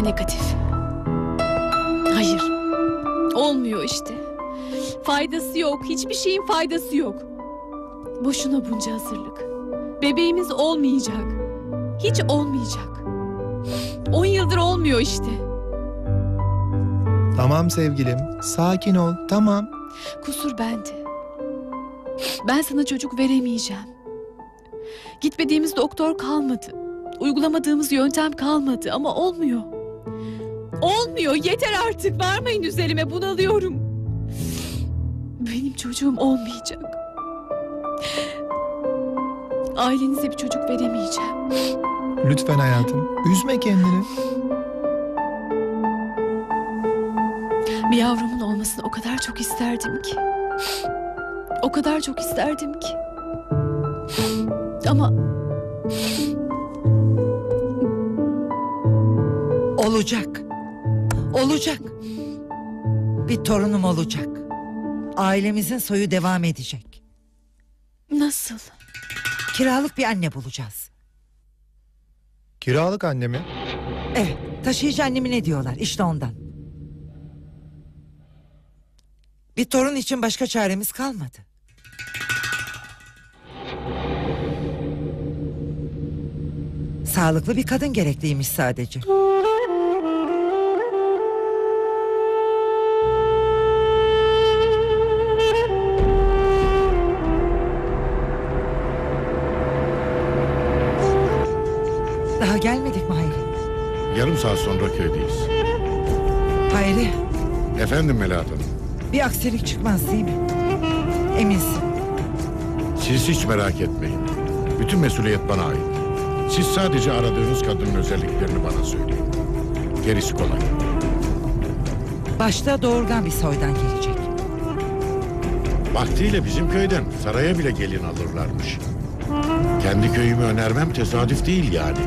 negatif. Hayır. Olmuyor işte. Faydası yok. Hiçbir şeyin faydası yok. Boşuna bunca hazırlık. Bebeğimiz olmayacak. Hiç olmayacak. 10 yıldır olmuyor işte. Tamam sevgilim, sakin ol, tamam. Kusur bende. Ben sana çocuk veremeyeceğim. Gitmediğimiz doktor kalmadı. Uygulamadığımız yöntem kalmadı ama olmuyor. Olmuyor, yeter artık. Varmayın üzerime, bunalıyorum. Benim çocuğum olmayacak. Ailenize bir çocuk veremeyeceğim. Lütfen hayatım, üzme kendini. Bir yavrumun olmasını o kadar çok isterdim ki. O kadar çok isterdim ki. Ama olacak. Olacak. Bir torunum olacak. Ailemizin soyu devam edecek. nasıl? Kiralık bir anne bulacağız. Kiralık anne mi? Evet, taşıyıcı annemi ne diyorlar? İşte ondan. Bir torun için başka çaremiz kalmadı. Sağlıklı bir kadın gerekliymiş sadece. Daha gelmedik mi Hayri? Yarım saat sonra köydeyiz. Hayri, Efendim Melahat Hanım. bir aksilik çıkmaz değil mi? Eminsin. Siz hiç merak etmeyin. Bütün mesuliyet bana ait. Siz sadece aradığınız kadının özelliklerini bana söyleyin. Gerisi kolay. Başta doğurgan bir soydan gelecek. Vaktiyle bizim köyden saraya bile gelin alırlarmış. Kendi köyümü önermem tesadüf değil yani.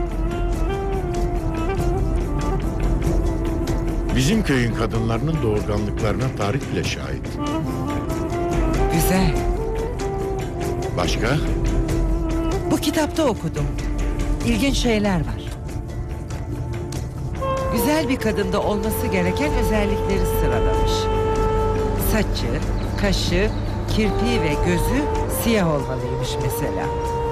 Bizim köyün kadınlarının doğurganlıklarına tarih bile şahit. Güzel. Başka? Bu kitapta okudum. İlginç şeyler var. Güzel bir kadında olması gereken özellikleri sıralamış. Saçı, kaşı, kirpiği ve gözü siyah olmalıymış mesela.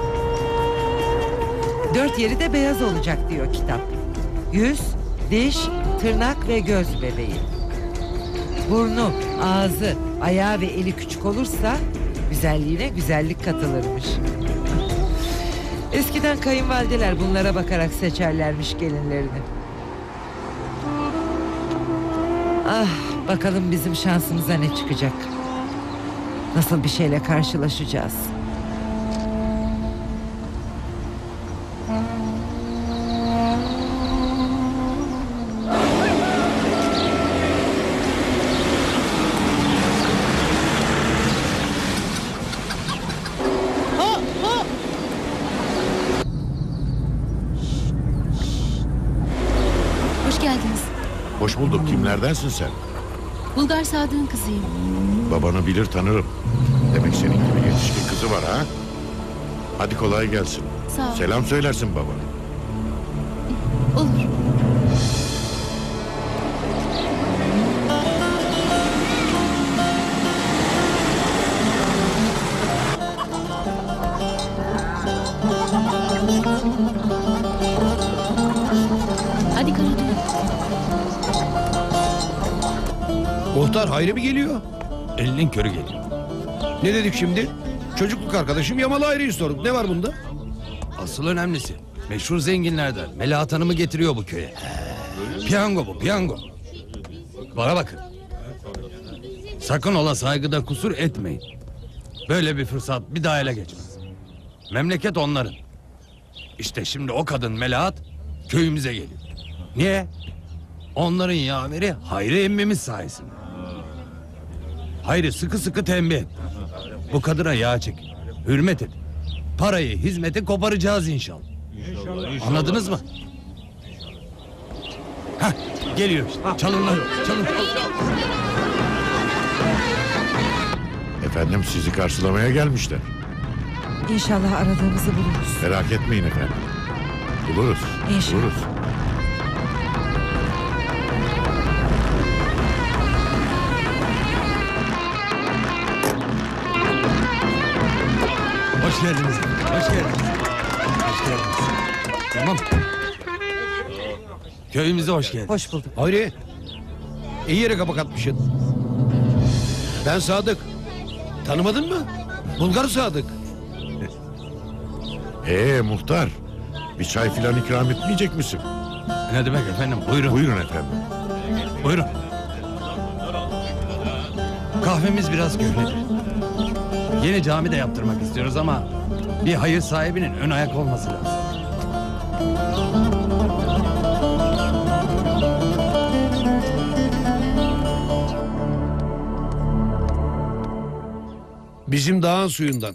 4 yeri de beyaz olacak diyor kitap. Yüz, diş, tırnak ve göz bebeği. Burnu, ağzı, ayağı ve eli küçük olursa güzelliğine güzellik katılırmış. Eskiden kayınvalideler bunlara bakarak seçerlermiş gelinlerini. Ah, bakalım bizim şansımıza ne çıkacak? Nasıl bir şeyle karşılaşacağız? Hoş geldiniz. Hoş bulduk. Kimlerdensin sen? Bulgar Sadık'ın kızıyım. Babanı bilir tanırım. Demek senin gibi yetişkin kızı var ha? Hadi kolay gelsin. Sağ ol. Selam söylersin babana. Olur. Hadi Karadut. Muhtar Hayri mi geliyor? Elinin körü geliyor. Ne dedik şimdi? Çocukluk arkadaşım Yamalı Hayri'yi sorduk. Ne var bunda? Asıl önemlisi meşhur zenginlerden Melahat Hanım'ı getiriyor bu köye. Piyango bu, piyango. Bana bakın. Sakın ola saygıda kusur etmeyin. Böyle bir fırsat bir daha ele geçmez. Memleket onların. İşte şimdi o kadın Melahat köyümüze geliyor. Niye? Onların yaveri Hayri emmimiz sayesinde. Hayri sıkı sıkı tembih et. Bu kadına yağ çekin. Hürmet edin. Parayı, hizmeti koparacağız inşallah. Anladınız mı? Hah, geliyor işte. Çalın lan, çalın. Efendim sizi karşılamaya gelmişler. İnşallah aradığımızı buluruz. Merak etmeyin efendim. Buluruz. İnşallah. Buluruz. Hoş geldiniz. Hoş geldiniz. Hoş geldiniz. Tamam. Köyümüze hoş geldin. Hoş bulduk. Hayri. İyi yere kapak atmışsın. Ben Sadık. Tanımadın mı? Bulgar Sadık. Muhtar. Bir çay filan ikram etmeyecek misin? Ne demek efendim? Buyurun. Buyurun efendim. Buyurun. Kahvemiz biraz köhnedir. Yeni cami de yaptırmak istiyoruz ama bir hayır sahibinin ön ayak olması lazım. Bizim dağın suyundan.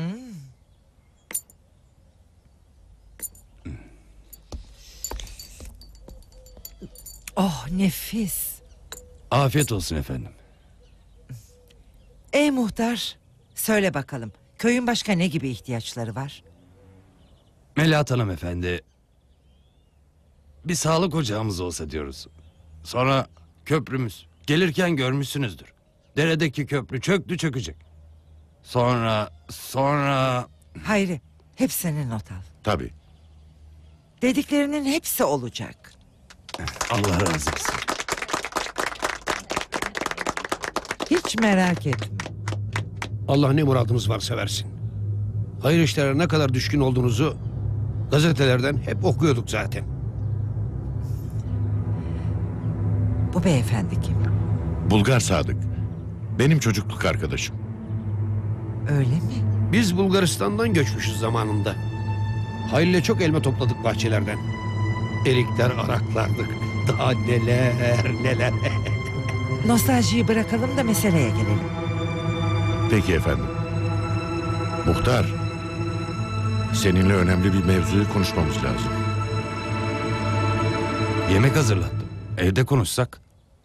Oh nefis. Afiyet olsun efendim. Muhtar, söyle bakalım. Köyün başka ne gibi ihtiyaçları var? Melahat Hanım efendi, bir sağlık ocağımız olsa diyoruz. Sonra köprümüz. Gelirken görmüşsünüzdür. Deredeki köprü çöktü çökecek. Sonra... Hayri, hepsini not al. Tabii. Dediklerinin hepsi olacak. Allah razı olsun. Hiç merak etme. Allah ne muradınız varsa versin. Hayır işlere ne kadar düşkün olduğunuzu gazetelerden hep okuyorduk zaten. Bu beyefendi kim? Bulgar Sadık. Benim çocukluk arkadaşım. Öyle mi? Biz Bulgaristan'dan göçmüşüz zamanında. Hayri'yle çok elma topladık bahçelerden. Erikler araklardık. Daha neler neler. Nostaljiyi bırakalım da meseleye gelelim. Peki efendim. Muhtar. Seninle önemli bir mevzuyu konuşmamız lazım. Yemek hazırlattım. Evde konuşsak.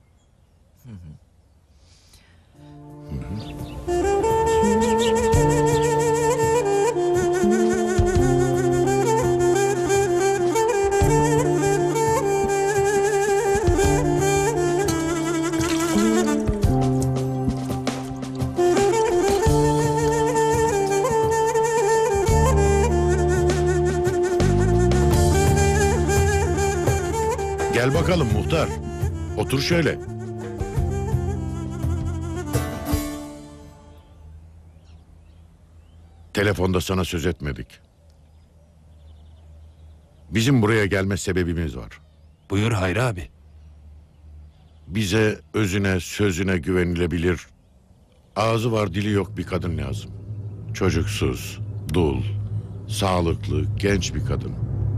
Gel bakalım muhtar. Otur şöyle. Telefonda sana söz etmedik. Bizim buraya gelme sebebimiz var. Buyur Hayri abi. Bize özüne, sözüne güvenilebilir, ağzı var dili yok bir kadın lazım. Çocuksuz, dul, sağlıklı, genç bir kadın.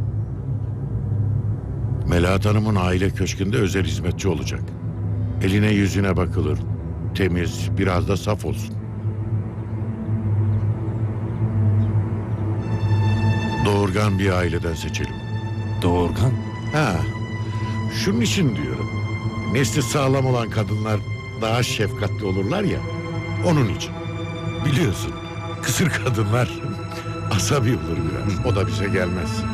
Melahat Hanım'ın aile köşkünde özel hizmetçi olacak. Eline yüzüne bakılır, temiz, biraz da saf olsun. Doğurgan bir aileden seçelim. Doğurgan. Ha, şunun için diyorum. Nesli sağlam olan kadınlar daha şefkatli olurlar ya. Onun için. Biliyorsun, kısır kadınlar asabi olur biraz. O da bize gelmez.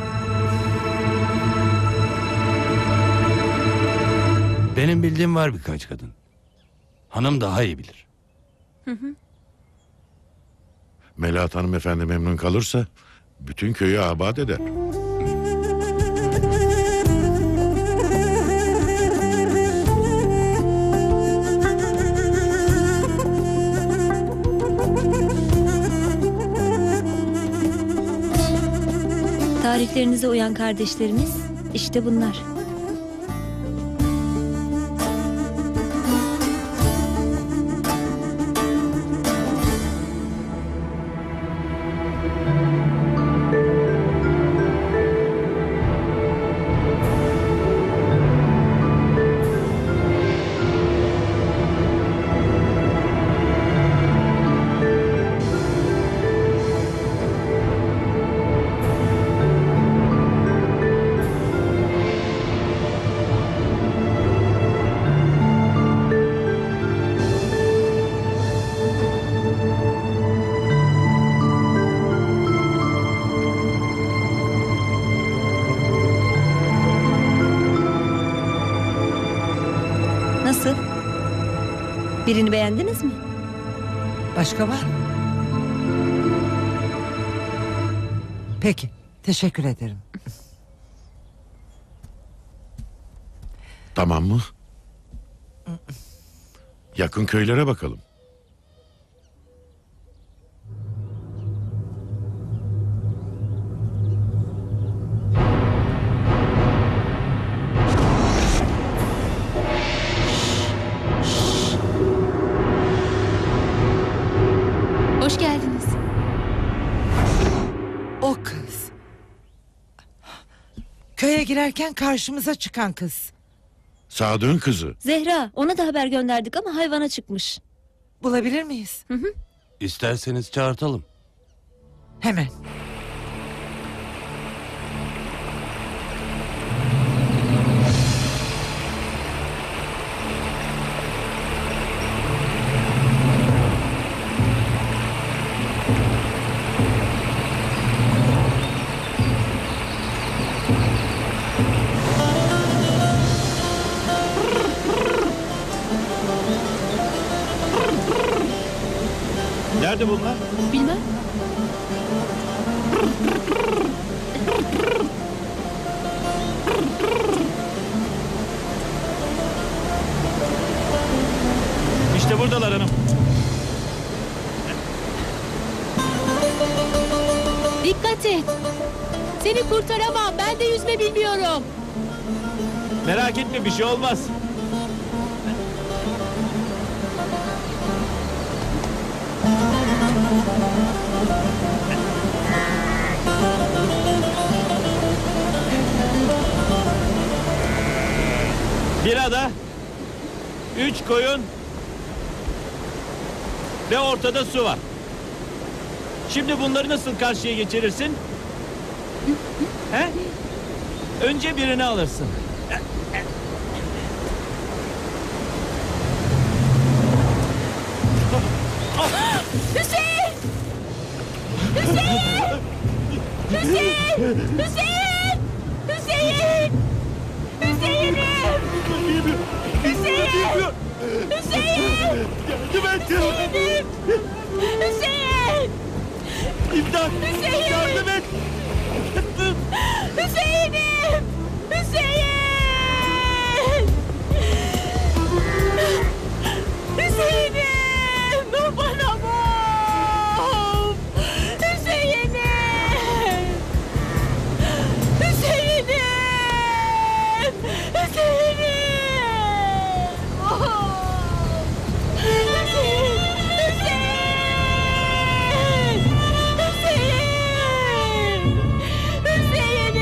Benim bildiğim var birkaç kadın. Hanım daha iyi bilir. Melahat hanımefendi memnun kalırsa bütün köyü abat eder. Tariflerinize uyan kardeşlerimiz işte bunlar. Nasıl? Birini beğendiniz mi? Başka var mı? Peki, teşekkür ederim. Tamam mı? Yakın köylere bakalım. Hoş geldiniz. O kız. Köye girerken karşımıza çıkan kız. Sadık'ın kızı. Zehra, ona da haber gönderdik ama hayvana çıkmış. Bulabilir miyiz? İsterseniz çağırtalım. Hemen. Nerede bunlar? Bilmem. İşte buradalar hanım. Dikkat et. Seni kurtaramam. Ben de yüzme bilmiyorum. Merak etme, bir şey olmaz. Bir ada, 3 koyun ve ortada su var. Şimdi bunları nasıl karşıya geçirirsin? He? Önce birini alırsın. Hüseyin! Hüseyin! Hüseyin! Hüseyin! Hüseyin! Hüseyin'im! Hüseyin! Hüseyin! Hüseyin'im! Hüseyin! İmdat! Hüseyin! Yardım et! Hüseyin'im! Hüseyin! Hüseyin'im! Bana bak! Hüseyin'im! Hüseyin'im! Hüseyin'im! Oh! Hüseyin! Hüseyin! Hüseyin'im!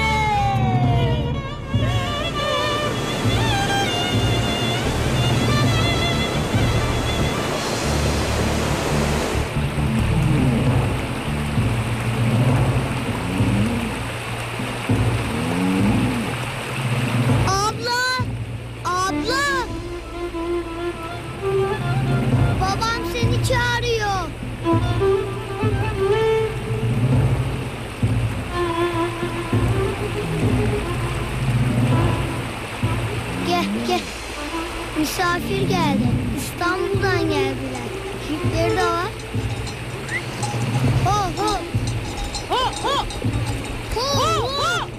Abla! Abla! Babam seni çağırıyor. Gel gel. Misafir geldi. İstanbul'dan geldiler. Jipleri de var. Ho ho. Ho ho! Ho ho.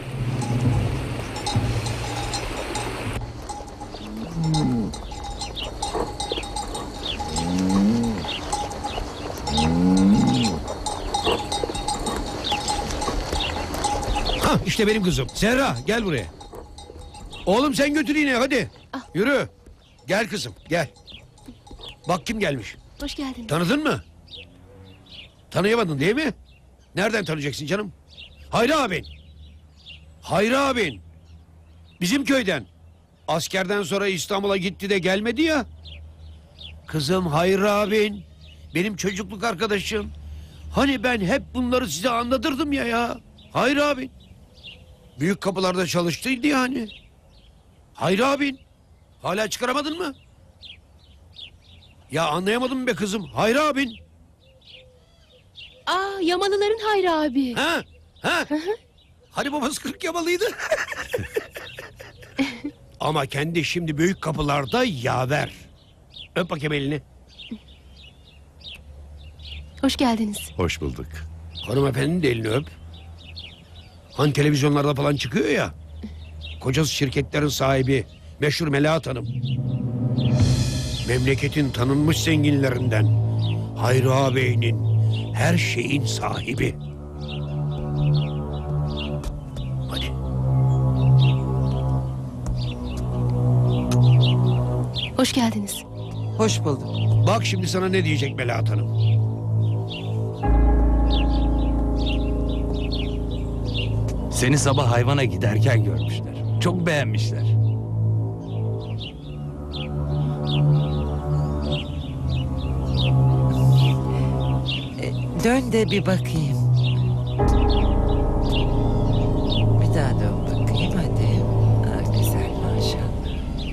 Hah, işte benim kızım. Zehra, gel buraya. Oğlum sen götür yine, hadi. Yürü. Gel kızım, gel. Bak kim gelmiş. Hoş geldin. Tanıdın mı? Tanıyamadın değil mi? Nereden tanıyacaksın canım? Hayri abin. Hayri abin. Bizim köyden. Askerden sonra İstanbul'a gitti de gelmedi ya. Kızım Hayri abin. Benim çocukluk arkadaşım. Hani ben hep bunları size anlatırdım ya. Hayri abin. Büyük kapılarda çalıştıydı yani. Hayri abin. Hala çıkaramadın mı? Ya anlayamadın mı be kızım? Hayri abin. Aa, Yamalıların Hayri abi. Ha? Ha? Hani babası 40 yamalıydı? Ama kendi şimdi büyük kapılarda yaver. Öp bakayım elini. Hoş geldiniz. Hoş bulduk. Hanımefendinin de elini öp. Hani televizyonlarda falan çıkıyor ya. Kocası şirketlerin sahibi meşhur Melahat Hanım. Memleketin tanınmış zenginlerinden. Hayri ağabeyinin her şeyin sahibi. Hadi. Hoş geldiniz. Hoş bulduk. Bak şimdi sana ne diyecek Melahat Hanım. Seni sabah hayvana giderken görmüşler. Çok beğenmişler. Dön de bir bakayım. Bir daha dön bakayım hadi. Ah, güzel maşallah.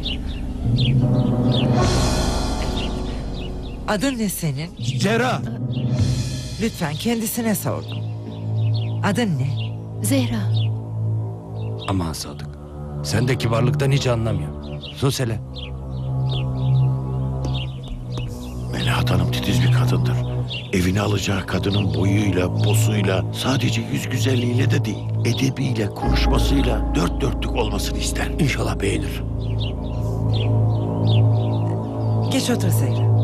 Evet. Adın ne senin? Zehra. Lütfen kendisine sordum. Adın ne? Zehra. Aman Sadık. Sen de kibarlıktan hiç anlamıyorsun. Sus hele. Melahat Hanım titiz bir kadındır. Evine alacağı kadının boyuyla, posuyla, sadece yüz güzelliğiyle de değil, edebiyle, konuşmasıyla dört dörtlük olmasını ister. İnşallah beğenir. Geç otur Zehra.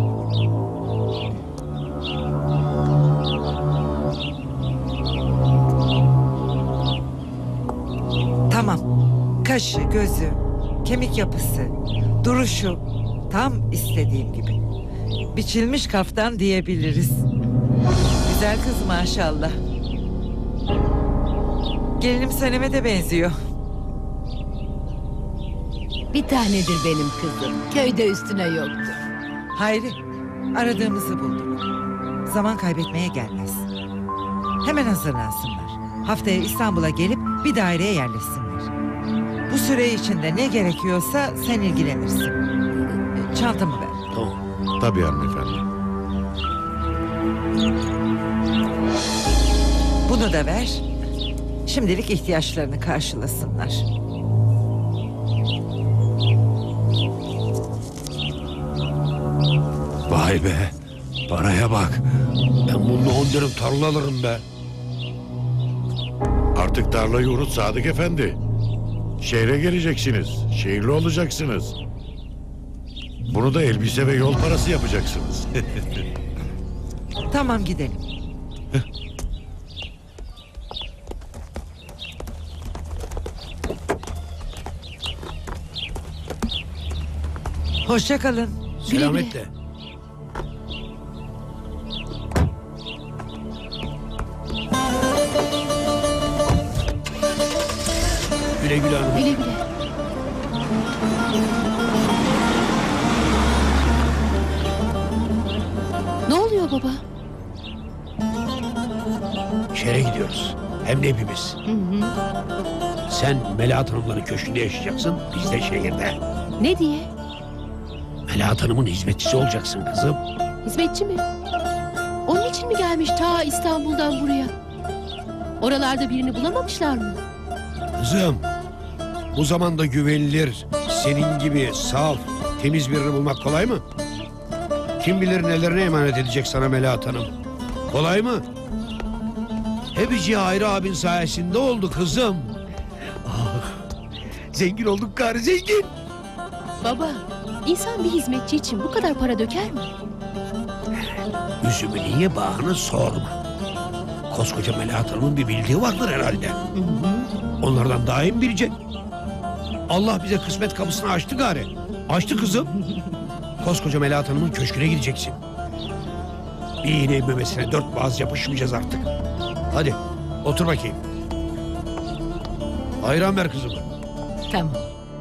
Tamam. Kaşı, gözü, kemik yapısı, duruşu tam istediğim gibi. Biçilmiş kaftan diyebiliriz. Güzel kız maşallah. Gelinim Sanem'e de benziyor. Bir tanedir benim kızım. Köyde üstüne yoktur. Hayri, aradığımızı bulduk. Zaman kaybetmeye gelmez. Hemen hazırlansınlar. Haftaya İstanbul'a gelip bir daireye yerleşsinler. Bu süre içinde ne gerekiyorsa sen ilgilenirsin. Çantamı ver. Tamam. Tabii hanımefendi. Bunu da ver. Şimdilik ihtiyaçlarını karşılasınlar. Vay be. Paraya bak. Ben bununla 10 dönüm tarla alırım be. Artık tarlayı unut Sadık Efendi. Şehre geleceksiniz. Şehirli olacaksınız. Bunu da elbise ve yol parası yapacaksınız. Tamam gidelim. Hoşça kalın. Selametle. Güle güle hanım. Güle güle. Ne oluyor baba? Şehre gidiyoruz. Hem de hepimiz. Sen Melahat Hanımların köşkünde yaşayacaksın. Biz de şehirde. Ne diye? Melahat Hanım'ın hizmetçisi olacaksın kızım. Hizmetçi mi? Onun için mi gelmiş ta İstanbul'dan buraya? Oralarda birini bulamamışlar mı? Kızım, bu zamanda güvenilir, senin gibi saf, temiz birini bulmak kolay mı? Kim bilir nelerine emanet edecek sana Melahat Hanım. Kolay mı? Hepsi Hayri abin sayesinde oldu kızım. Ah, zengin olduk gari, zengin. Baba, insan bir hizmetçi için bu kadar para döker mi? Üzümü niye bağını sorma. Koskoca Melahat Hanım'ın bir bildiği vardır herhalde. Onlardan daha iyi mi bilecek? Allah bize kısmet kapısını açtı gari. Açtı kızım. Koskoca Melahat Hanım'ın köşküne gideceksin. Bir iğne memesine 4 boğaz yapışmayacağız artık. Hadi otur bakayım. Ayran ver kızım. Tamam.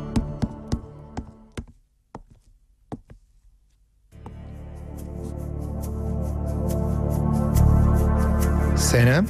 Senem.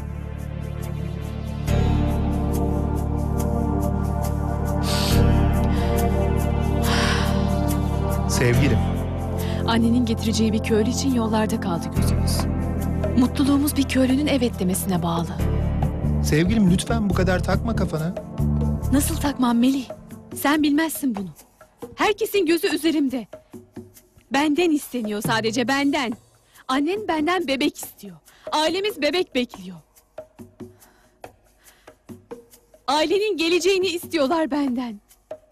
Sevgilim. Annenin getireceği bir köylü için yollarda kaldı gözümüz. Mutluluğumuz bir köylünün evet demesine bağlı. Sevgilim lütfen bu kadar takma kafana. Nasıl takmam Melih? Sen bilmezsin bunu. Herkesin gözü üzerimde. Benden isteniyor, sadece benden. Annen benden bebek istiyor. Ailemiz bebek bekliyor. Ailenin geleceğini istiyorlar benden.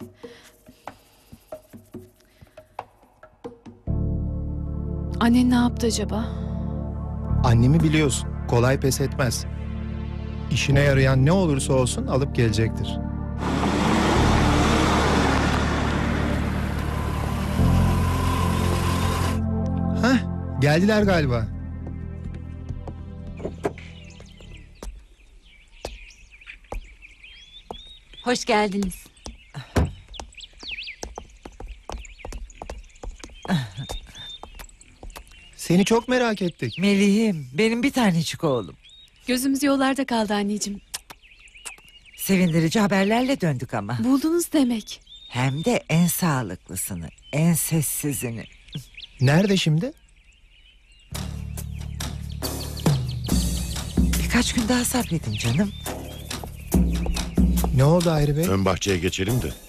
Annen ne yaptı acaba? Annemi biliyorsun. Kolay pes etmez. İşine yarayan ne olursa olsun alıp gelecektir. Hah, geldiler galiba. Hoş geldiniz. Seni çok merak ettik. Melih'im, benim bir tanecik oğlum. Gözümüz yollarda kaldı anneciğim. Sevindirici haberlerle döndük ama. Buldunuz demek. Hem de en sağlıklısını, en sessizini. Nerede şimdi? Birkaç gün daha sabredin canım. Ne oldu Hayri Bey? Ön bahçeye geçelim de.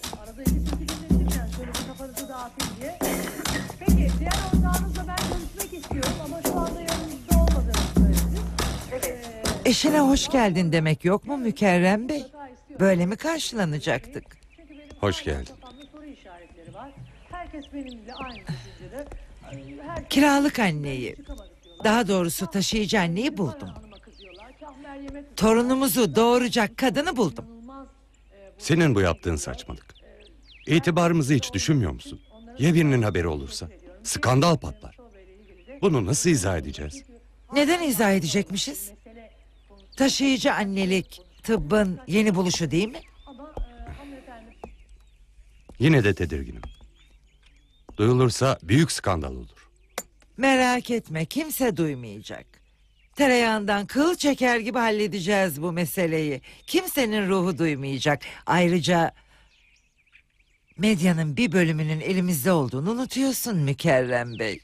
Peki diğer ortağınızla ben görüşmek istiyorum ama şu anda yanınızda olmadığını söylediniz. Eşine hoş geldin demek yok mu Mükerrem Bey? Böyle mi karşılanacaktık? Hoş geldin. Soru işaretleri var. Herkes benimle aynı düşüncede. Kiralık anneyi, daha doğrusu taşıyıcı anneyi buldum. Torunumuzu doğuracak kadını buldum. Senin bu yaptığın saçmalık. İtibarımızı hiç düşünmüyor musun? Ya birinin haberi olursa? Skandal patlar. Bunu nasıl izah edeceğiz? Neden izah edecekmişiz? Taşıyıcı annelik tıbbın yeni buluşu değil mi? Yine de tedirginim. Duyulursa büyük skandal olur. Merak etme, kimse duymayacak. Tereyağından kıl çeker gibi halledeceğiz bu meseleyi. Kimsenin ruhu duymayacak. Ayrıca medyanın bir bölümünün elimizde olduğunu unutuyorsun Mükerrem Bey.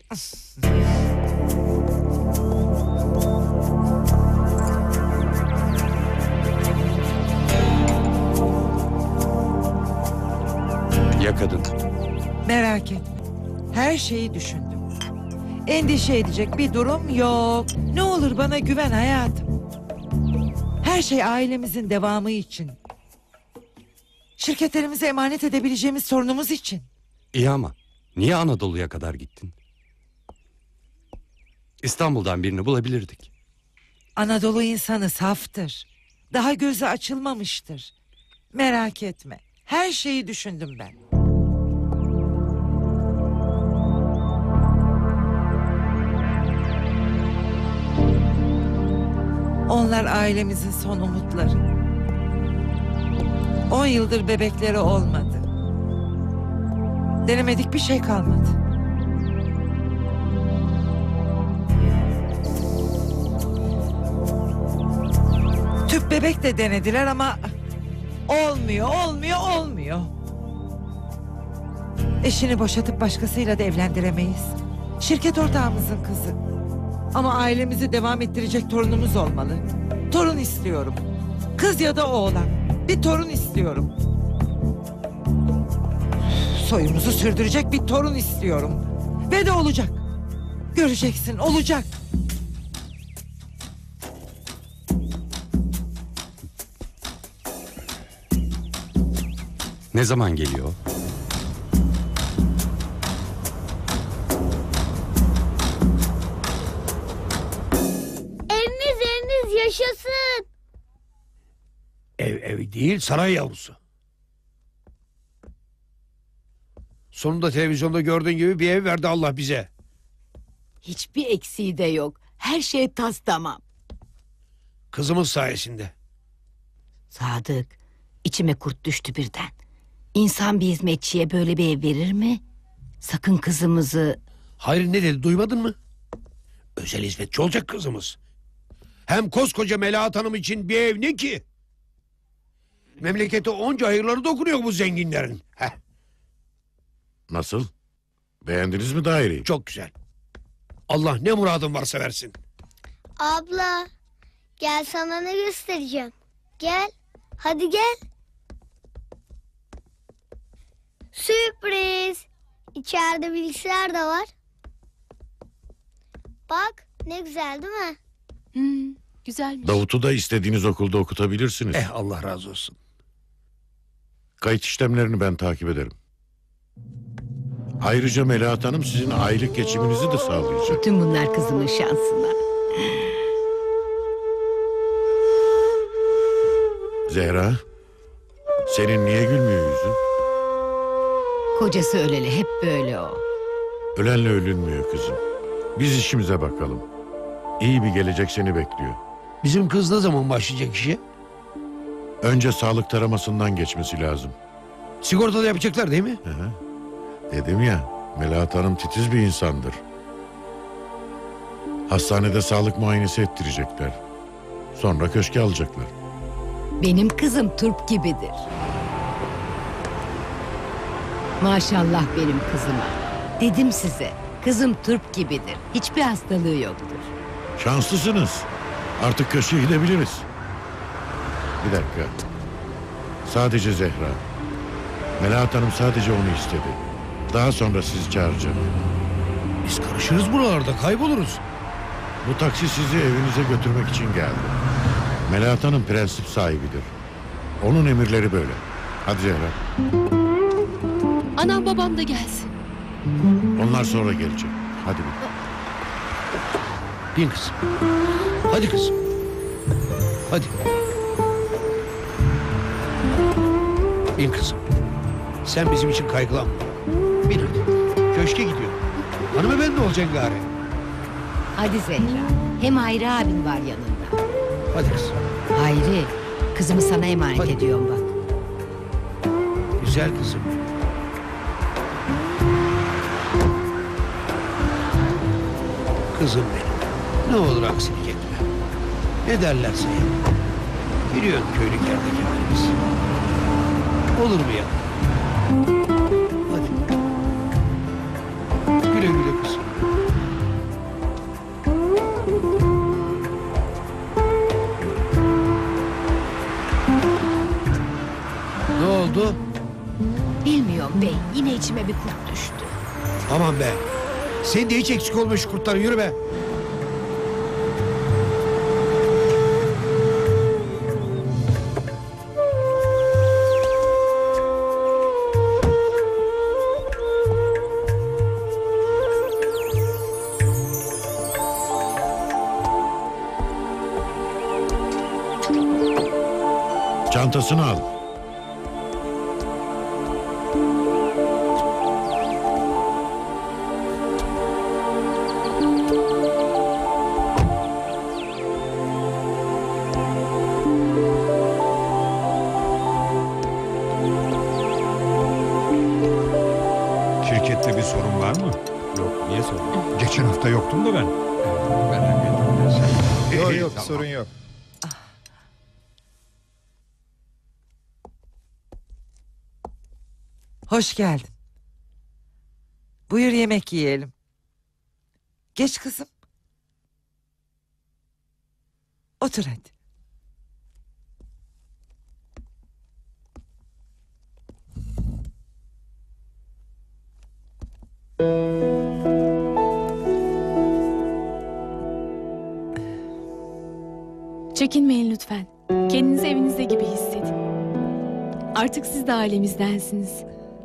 Ya kadın? Merak etme. Her şeyi düşündüm. Endişe edecek bir durum yok. Ne olur bana güven hayatım. Her şey ailemizin devamı için. Şirketlerimize emanet edebileceğimiz sorunumuz için. İyi ama niye Anadolu'ya kadar gittin? İstanbul'dan birini bulabilirdik. Anadolu insanı saftır. Daha gözü açılmamıştır. Merak etme. Her şeyi düşündüm ben. Onlar ailemizin son umutları. 10 yıldır bebekleri olmadı. Denemedik bir şey kalmadı. Tüp bebek de denediler ama olmuyor. Eşini boşatıp başkasıyla da evlendiremeyiz. Şirket ortağımızın kızı. Ama ailemizi devam ettirecek torunumuz olmalı. Torun istiyorum. Kız ya da oğlan. Bir torun istiyorum. Soyumuzu sürdürecek bir torun istiyorum. Ve de olacak. Göreceksin, olacak. Ne zaman geliyor? Evimiz yaşasın. Ev değil, saray yavrusu. Sonunda televizyonda gördüğün gibi bir ev verdi Allah bize. Hiçbir eksiği de yok. Her şey tas tamam. Kızımız sayesinde. Sadık, içime kurt düştü birden. İnsan bir hizmetçiye böyle bir ev verir mi? Sakın kızımızı... Hayır, ne dedi, duymadın mı? Özel hizmetçi olacak kızımız. Hem koskoca Melahat Hanım için bir ev ne ki? Memlekete onca hayırları dokunuyor bu zenginlerin. Heh. Nasıl? Beğendiniz mi daireyi? Çok güzel. Allah ne muradın varsa versin. Abla gel sana ne göstereceğim. Gel. Hadi gel. Sürpriz. İçeride bilgisayar da var. Bak ne güzel değil mi? Güzelmiş. Davut'u da istediğiniz okulda okutabilirsiniz. Allah razı olsun. Kayıt işlemlerini ben takip ederim. Ayrıca Melahat Hanım sizin aylık geçiminizi de sağlayacak. Tüm bunlar kızımın şansına. Zehra, senin niye gülmüyor yüzün? Kocası öleli hep böyle o. Ölenle ölünmüyor kızım. Biz işimize bakalım. İyi bir gelecek seni bekliyor. Bizim kız ne zaman başlayacak işe? Önce sağlık taramasından geçmesi lazım. Sigortada yapacaklar değil mi? Hı hı. Dedim ya, Melahat Hanım titiz bir insandır. Hastanede sağlık muayenesi ettirecekler. Sonra köşke alacaklar. Benim kızım turp gibidir. Maşallah benim kızıma. Dedim size, kızım turp gibidir. Hiçbir hastalığı yoktur. Şanslısınız. Artık köşke gidebiliriz. Bir dakika. Sadece Zehra. Melahat Hanım sadece onu istedi. Daha sonra sizi çağıracağım. Biz karışırız buralarda, kayboluruz. Bu taksi sizi evinize götürmek için geldi. Melahat Hanım prensip sahibidir. Onun emirleri böyle. Hadi Zehra. Anam babam da gelsin. Onlar sonra gelecek. Hadi bin. Bin kızım. Hadi kızım. Hadi. Bin kızım. Sen bizim için kaygılanma. Bin hadi. Köşke gidiyor. Hanımefendi olacaksın gari. Hadi Zehra. Hem Hayri abin var yanında. Hadi kızım. Hayri, kızımı sana emanet Hadi. ediyorum bak. Güzel kızım. Kızım benim. Ne olur aksilik etme. Ne derlerse yap. Biliyorsun köylük yerdeki halimiz. Olur mu ya? Hadi. Güle güle kızım. Ne oldu? Bilmiyorum bey, yine içime bir kurt düştü. Aman be. Sen de hiç eksik olma şu kurtlar, yürü be. Çantasını al. Şirkette bir sorun var mı? Yok, niye sordun? Geçen hafta yoktum da ben. Merak ettim. Yok yok Tamam. sorun yok. Hoş geldin. Buyur yemek yiyelim. Geç kızım. Otur hadi. Çekinmeyin lütfen. Kendinizi evinizde gibi hissedin. Artık siz de ailemizdensiniz.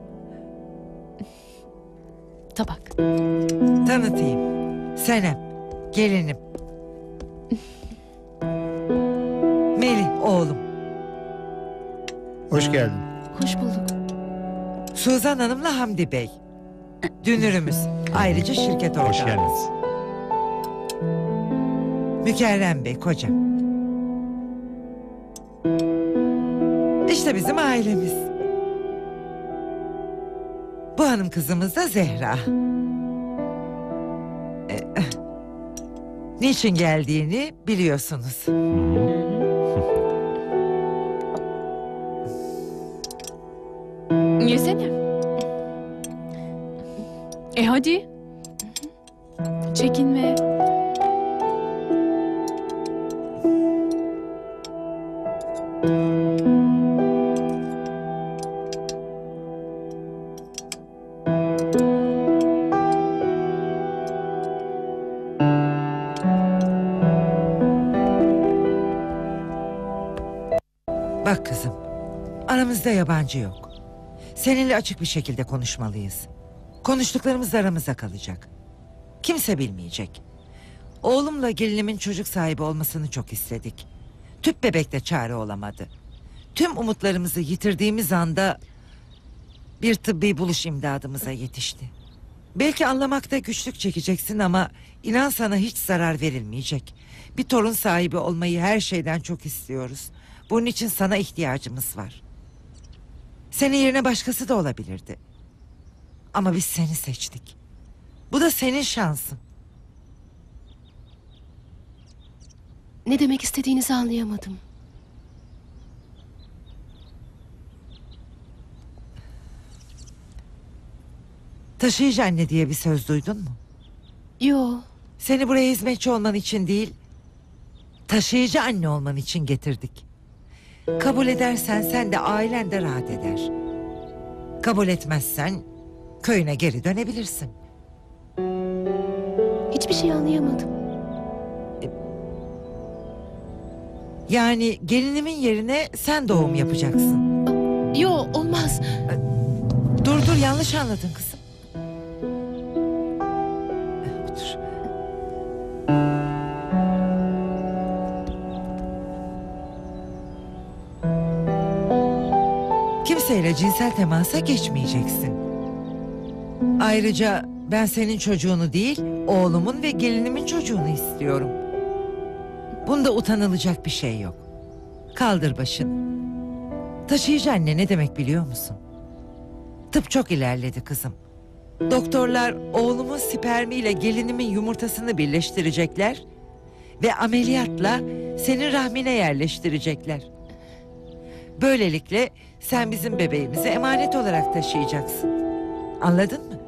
Tabak. Tanıtayım. Senem, gelinim. Melih, oğlum. Hoş geldin. Hoş bulduk. Suzan Hanım'la Hamdi Bey. Dünürümüz. Ayrıca şirket ortağımız. Hoş geldiniz. Mükerrem Bey, kocam. İşte bizim ailemiz. Bu hanım kızımız da Zehra. Niçin geldiğini biliyorsunuz. Yesene. Hadi. Çekinme. Bak kızım, aramızda yabancı yok. Seninle açık bir şekilde konuşmalıyız. Konuştuklarımız aramızda kalacak. Kimse bilmeyecek. Oğlumla gelinimin çocuk sahibi olmasını çok istedik. Tüp bebek de çare olamadı. Tüm umutlarımızı yitirdiğimiz anda bir tıbbi buluş imdadımıza yetişti. Belki anlamakta güçlük çekeceksin ama inan sana hiç zarar verilmeyecek. Bir torun sahibi olmayı her şeyden çok istiyoruz. Bunun için sana ihtiyacımız var. Senin yerine başkası da olabilirdi. Ama biz seni seçtik. Bu da senin şansın. Ne demek istediğinizi anlayamadım. Taşıyıcı anne diye bir söz duydun mu? Yo. Seni buraya hizmetçi olman için değil, taşıyıcı anne olman için getirdik. Kabul edersen sen de ailen de rahat eder. Kabul etmezsen köyüne geri dönebilirsin. Hiçbir şey anlayamadım. Yani gelinimin yerine sen doğum yapacaksın. Yo, olmaz. Dur yanlış anladın kızım. Otur. Kimseyle cinsel temasa geçmeyeceksin. Ayrıca ben senin çocuğunu değil, oğlumun ve gelinimin çocuğunu istiyorum. Bunda utanılacak bir şey yok. Kaldır başını. Taşıyıcı anne ne demek biliyor musun? Tıp çok ilerledi kızım. Doktorlar oğlumun spermiyle gelinimin yumurtasını birleştirecekler ve ameliyatla senin rahmine yerleştirecekler. Böylelikle sen bizim bebeğimizi emanet olarak taşıyacaksın. Anladın mı?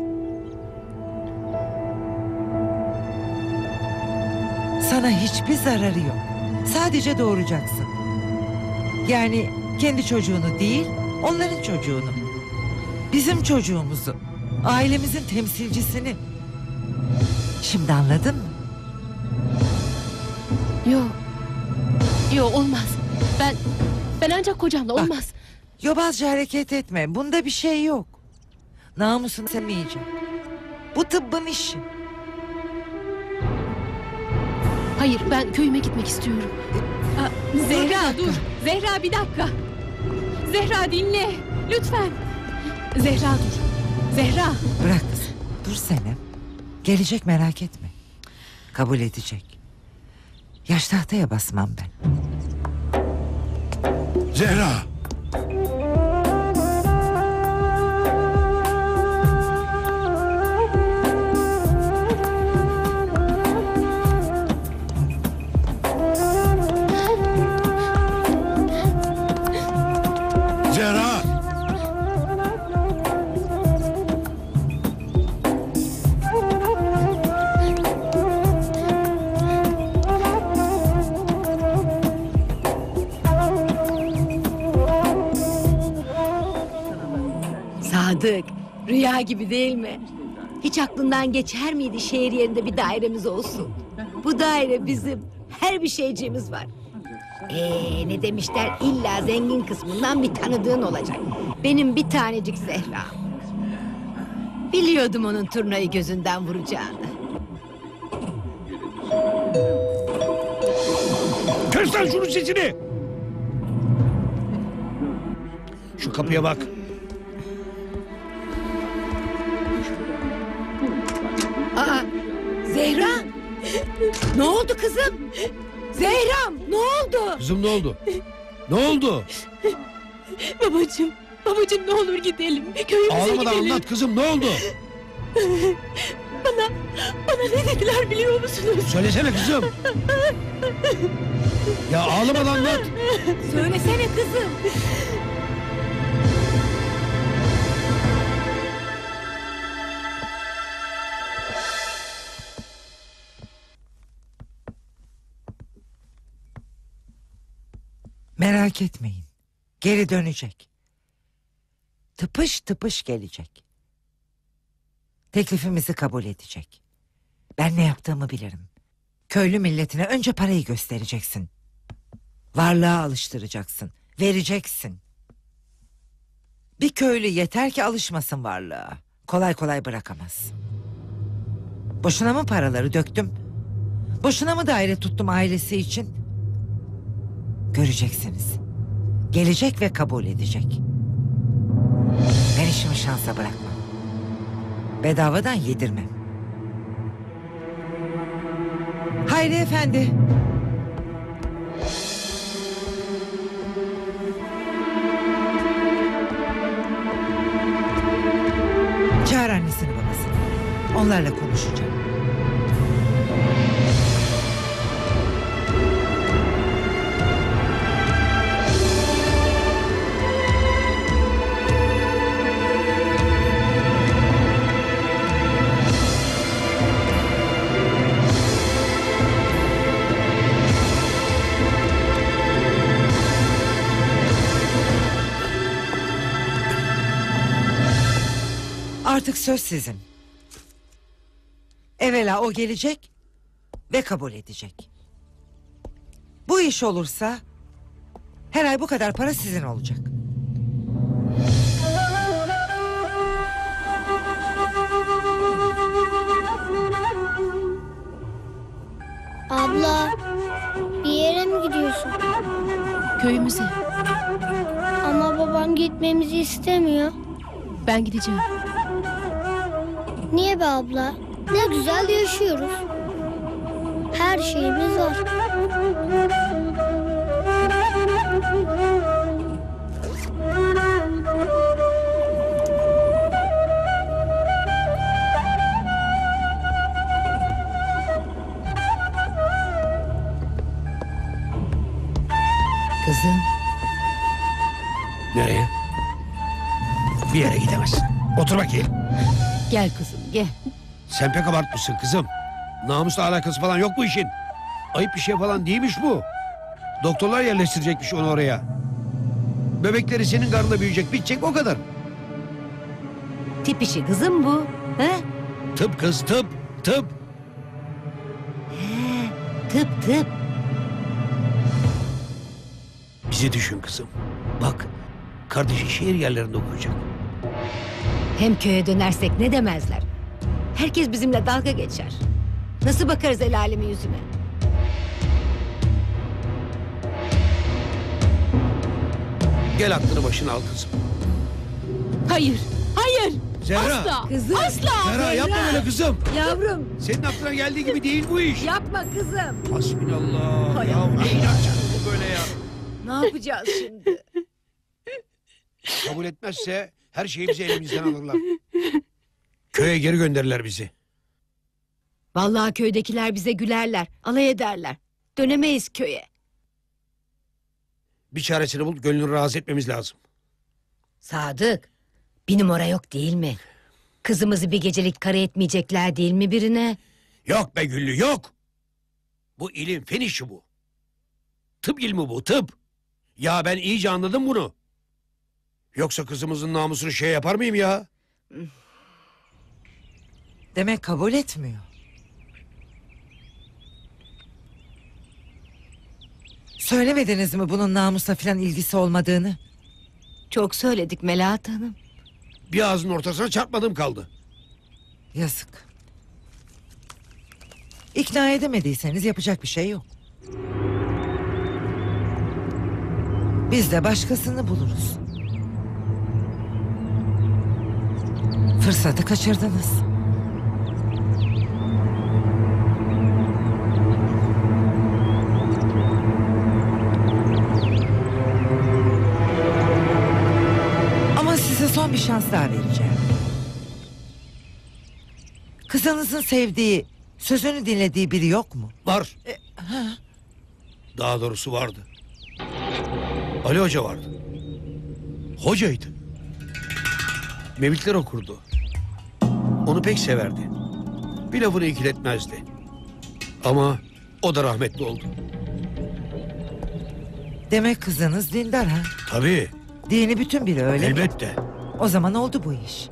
Sana hiçbir zararı yok. Sadece doğuracaksın. Yani kendi çocuğunu değil, onların çocuğunu. Bizim çocuğumuzu, ailemizin temsilcisini. Şimdi anladın mı? Yo. Yo, olmaz. Ben ancak kocamla, olmaz. Yobazca hareket etme. Bunda bir şey yok. Namusunu sevmeyeceğim. Bu tıbbın işi. Hayır, ben köyüme gitmek istiyorum. Zehra dur. Zehra bir dakika. Zehra dinle. Lütfen. Zehra dur. Zehra. Bırak kızım. Dur Senem. Gelecek, merak etme. Kabul edecek. Yaş tahtaya basmam ben. Zehra! Zehra! Sadık, rüya gibi değil mi? Hiç aklından geçer miydi şehir yerinde bir dairemiz olsun? Bu daire bizim, her bir şeyciğimiz var. Ne demişler, illa zengin kısmından bir tanıdığın olacak. Benim bir tanecik Zehra. Biliyordum onun turnayı gözünden vuracağını. Kes lan şunun sesini! Şu kapıya bak. Aa, Zehra! Ne oldu kızım? Zehra'm, ne oldu? Kızım ne oldu? Ne oldu? Babacığım ne olur gidelim. Köyümüze Ağlamadan gidelim. anlat kızım, ne oldu? Bana ne dediler biliyor musunuz? Söylesene kızım. Ya ağlamadan anlat. Söylesene kızım. Merak etmeyin. Geri dönecek. Tıpış tıpış gelecek. Teklifimizi kabul edecek. Ben ne yaptığımı bilirim. Köylü milletine önce parayı göstereceksin. Varlığa alıştıracaksın. Vereceksin. Bir köylü yeter ki alışmasın varlığa. Kolay kolay bırakamaz. Boşuna mı paraları döktüm? Boşuna mı daire tuttum ailesi için? Göreceksiniz. Gelecek ve kabul edecek. Ben işimi şansa bırakmam. Bedavadan yedirmem. Hayri Efendi. Çağır annesini babasını. Onlarla konuşacağım. Artık söz sizin. Evvela o gelecek ve kabul edecek. Bu iş olursa her ay bu kadar para sizin olacak. Abla, bir yere mi gidiyorsun? Köyümüze. Ama babam gitmemizi istemiyor. Ben gideceğim. Niye be abla? Ne güzel yaşıyoruz. Her şeyimiz var. Kızım. Nereye? Bir yere gidemezsin. Otur bakayım. Gel kızım gel. Sen pek abartmışsın kızım. Namusla alakası falan yok bu işin. Ayıp bir şey falan değilmiş bu. Doktorlar yerleştirecekmiş onu oraya. Bebekleri senin karnında büyüyecek, bitecek, o kadar. Tip işi kızım bu. He? Tıp kız, tıp, tıp. He, tıp tıp. Bizi düşün kızım. Bak, kardeşi şehir yerlerinde okuyacak. Hem köye dönersek ne demezler. Herkes bizimle dalga geçer. Nasıl bakarız el alemin yüzüne? Gel aklını başına al kızım. Hayır, hayır. Zehra. Asla, Kızım. asla. Zehra yapma böyle kızım. Yavrum. Senin aklına geldiği gibi değil bu iş. Yapma kızım. Hasbinallah. Hay Ya Allah. ne inanacak bu böyle ya. Ne yapacağız şimdi? Kabul etmezse her şeyimizi elimizden alırlar. Köye geri gönderirler bizi. Vallahi köydekiler bize gülerler, alay ederler. Dönemeyiz köye. Bir çaresini bulup gönlünü razı etmemiz lazım. Sadık, bir numara yok değil mi? Kızımızı bir gecelik kara etmeyecekler değil mi birine? Yok be Güllü, yok. Bu ilim fen işi bu. Tıp ilmi bu, tıp. Ya ben iyice anladım bunu. Yoksa kızımızın namusunu şey yapar mıyım ya? Demek kabul etmiyor. Söylemediniz mi bunun namusla falan ilgisi olmadığını? Çok söyledik Melahat Hanım. Bir ağzının ortasına çarpmadım kaldı. Yazık. İkna edemediyseniz yapacak bir şey yok. Biz de başkasını buluruz. Fırsatı kaçırdınız. Ama size son bir şans daha vereceğim. Kızınızın sevdiği, sözünü dinlediği biri yok mu? Var. Daha doğrusu vardı. Ali Hoca vardı. Hocaydı. Mevlidler okurdu. Onu pek severdi. Bir lafını ikiletmezdi. Ama o da rahmetli oldu. Demek kızınız dindar ha? Tabii. Dini bütün biri öyle mi? Elbette. O zaman oldu bu iş.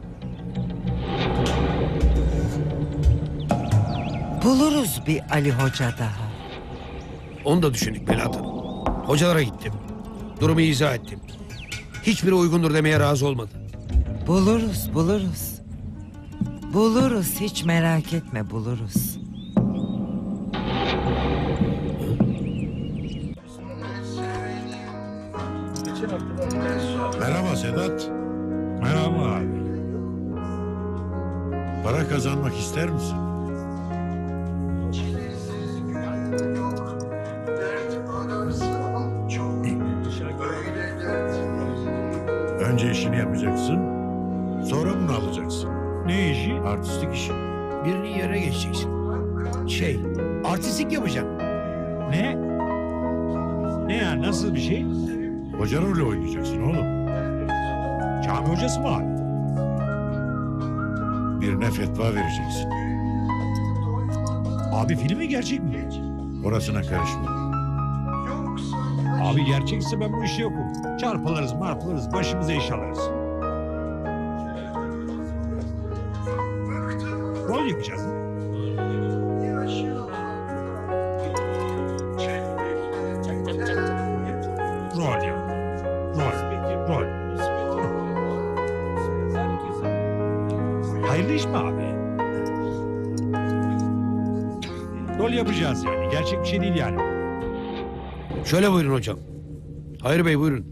Buluruz bir Ali Hoca daha. Onu da düşündük Melahat Hanım. Hocalara gittim. Durumu izah ettim. Hiçbiri uygundur demeye razı olmadı. Buluruz. Buluruz, hiç merak etme, buluruz. Merhaba Sedat. Merhaba abi. Para kazanmak ister misin? Önce işini yapacaksın. Sonra bunu alacaksın. Ne işi? Artistik işi. Birinin yerine geçeceksin. Artistlik yapacaksın. Ne? Ne ya, nasıl bir şey? Hoca rolü oynayacaksın oğlum. Cami hocası mı abi? Birine fetva vereceksin. Abi film mi, gerçek mi? Orasına karışma. Abi gerçekse ben bu işe yokum. Çarpılırız marpılırız, başımıza iş alırız. Rol yapacağız. Rol ya. Rol. Hayırlı iş mi abi? Rol yapacağız yani. Gerçek bir şey değil yani. Şöyle buyurun hocam. Hayır Bey buyurun.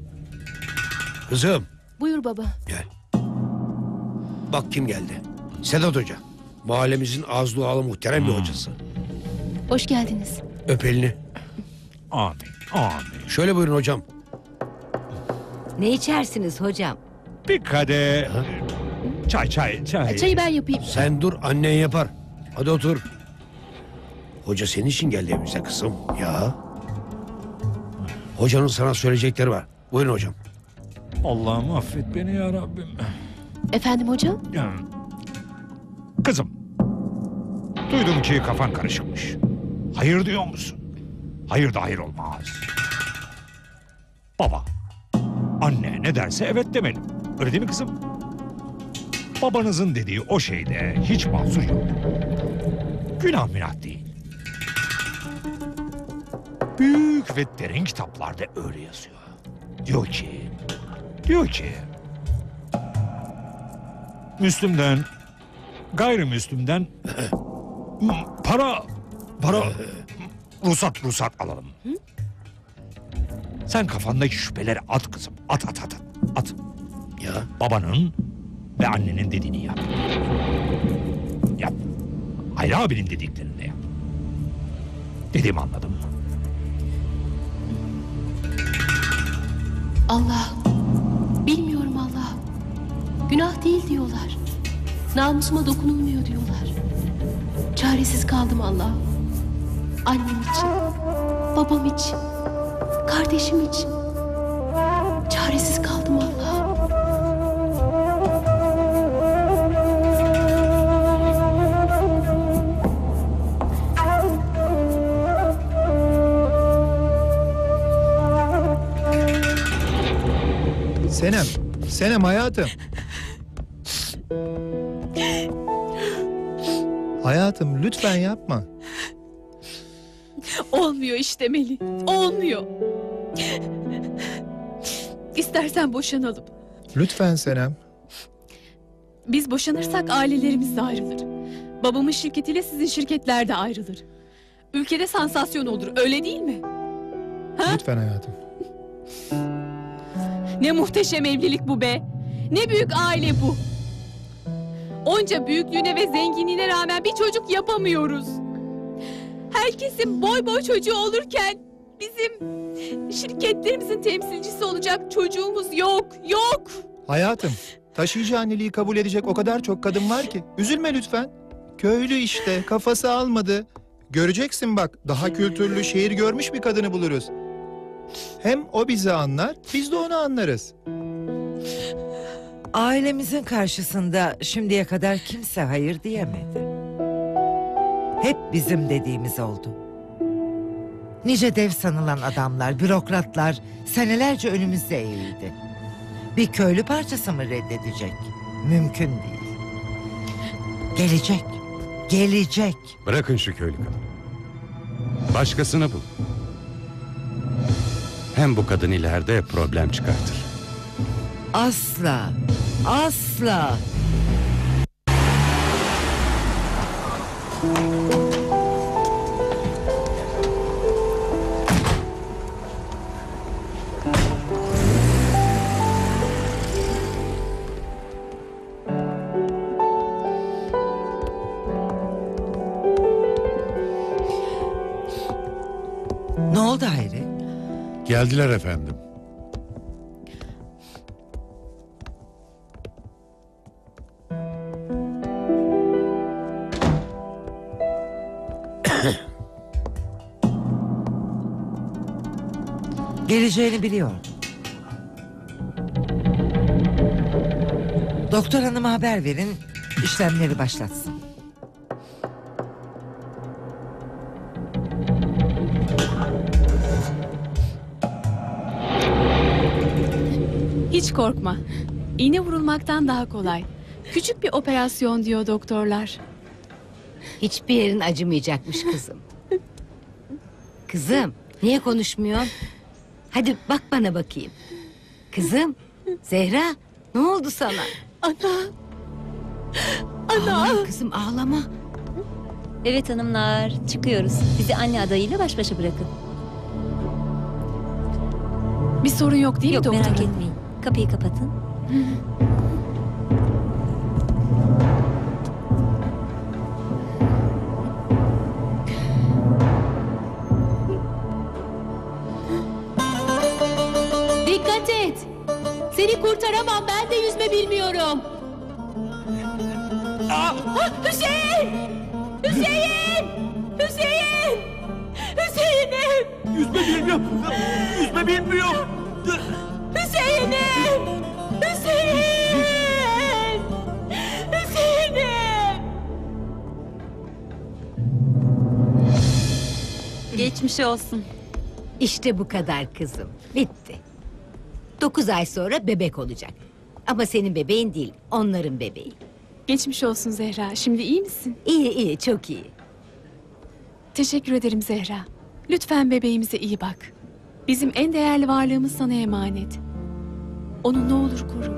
Kızım Buyur baba. gel. Bak kim geldi. Sedat Hoca. Mahallemizin ağız dualı muhterem bir hocası. Hoş geldiniz. Öp elini. Amin. Şöyle buyurun hocam. Ne içersiniz hocam? Bir kadeh çay. Çayı ben yapayım. Sen dur annen yapar. Hadi otur. Hoca senin için geldi evimize kızım. Ya. Hocanın sana söyleyecekleri var. Buyurun hocam. Allah'ım affet beni ya Rabbim. Efendim hocam? Kızım, duydum ki kafan karışıkmış. Hayır diyor musun? Hayır da hayır olmaz. Baba, anne ne derse evet demeli. Öyle değil mi kızım? Babanızın dediği o şeyde hiç mahsur yok. Günah münah değil. Büyük ve derin kitaplarda öyle yazıyor. Diyor ki Müslüm'den, gayrimüslimden para ruhsat alalım. Sen kafandaki şüpheleri at kızım. At. Ya. Babanın ve annenin dediğini yap. Yap. Hayri abinin dediklerini de yap. Dediğimi anladın mı? Allah. Bilmiyorum Allah. Günah değil diyorlar. Namusuma dokunulmuyor diyorlar. Çaresiz kaldım Allah. Annem için, babam için, kardeşim için. Çaresiz kaldım Allah. Senem hayatım. Hayatım lütfen yapma. Olmuyor işte Melih. Olmuyor. İstersen boşanalım. Lütfen Senem. Biz boşanırsak ailelerimiz de ayrılır. Babamın şirketiyle sizin şirketler de ayrılır. Ülkede sansasyon olur, öyle değil mi? Ha? Lütfen hayatım. Ne muhteşem evlilik bu be. Ne büyük aile bu. Onca büyüklüğüne ve zenginliğine rağmen bir çocuk yapamıyoruz. Herkesin boy boy çocuğu olurken bizim şirketlerimizin temsilcisi olacak çocuğumuz yok. Hayatım, taşıyıcı anneliği kabul edecek o kadar çok kadın var ki. Üzülme lütfen. Köylü işte, kafası almadı. Göreceksin bak, daha kültürlü, şehir görmüş bir kadını buluruz. Hem o bizi anlar, biz de onu anlarız. Ailemizin karşısında şimdiye kadar kimse hayır diyemedi. Hep bizim dediğimiz oldu. Nice dev sanılan adamlar, bürokratlar senelerce önümüzde eğildi. Bir köylü parçası mı reddedecek? Mümkün değil. Gelecek. Bırakın şu köylü kadını. Başkasını bul. Hem bu kadın ileride problem çıkartır. Asla, asla. Ne oldu Hayri? Geldiler efendim. Geleceğini biliyorum. Doktor hanıma haber verin, işlemleri başlatsın. Hiç korkma. İğne vurulmaktan daha kolay. Küçük bir operasyon diyor doktorlar. Hiçbir yerin acımayacakmış kızım. Kızım, niye konuşmuyorsun? Hadi bak bana bakayım. Kızım, Zehra, ne oldu sana? Ana. Ana. Ağlama kızım, ağlama. Evet hanımlar, çıkıyoruz. Bizi anne adayıyla baş başa bırakın. Bir sorun yok değil mi Yok doktor merak hanım? etmeyin. Kapıyı kapatın. Dikkat et. Seni kurtaramam. Ben de yüzme bilmiyorum. Hüseyin! Hüseyin! Hüseyin! Hüseyin'im! Yüzme bilmiyorum. Yüzme bilmiyorum. Hüseyin'im! Hüseyin! Hüseyin'im! Geçmiş olsun. İşte bu kadar kızım. Bitti. 9 ay sonra bebek olacak. Ama senin bebeğin değil, onların bebeği. Geçmiş olsun Zehra. Şimdi iyi misin? İyi iyi, çok iyi. Teşekkür ederim Zehra. Lütfen bebeğimize iyi bak. Bizim en değerli varlığımız sana emanet. Onu ne olur koru.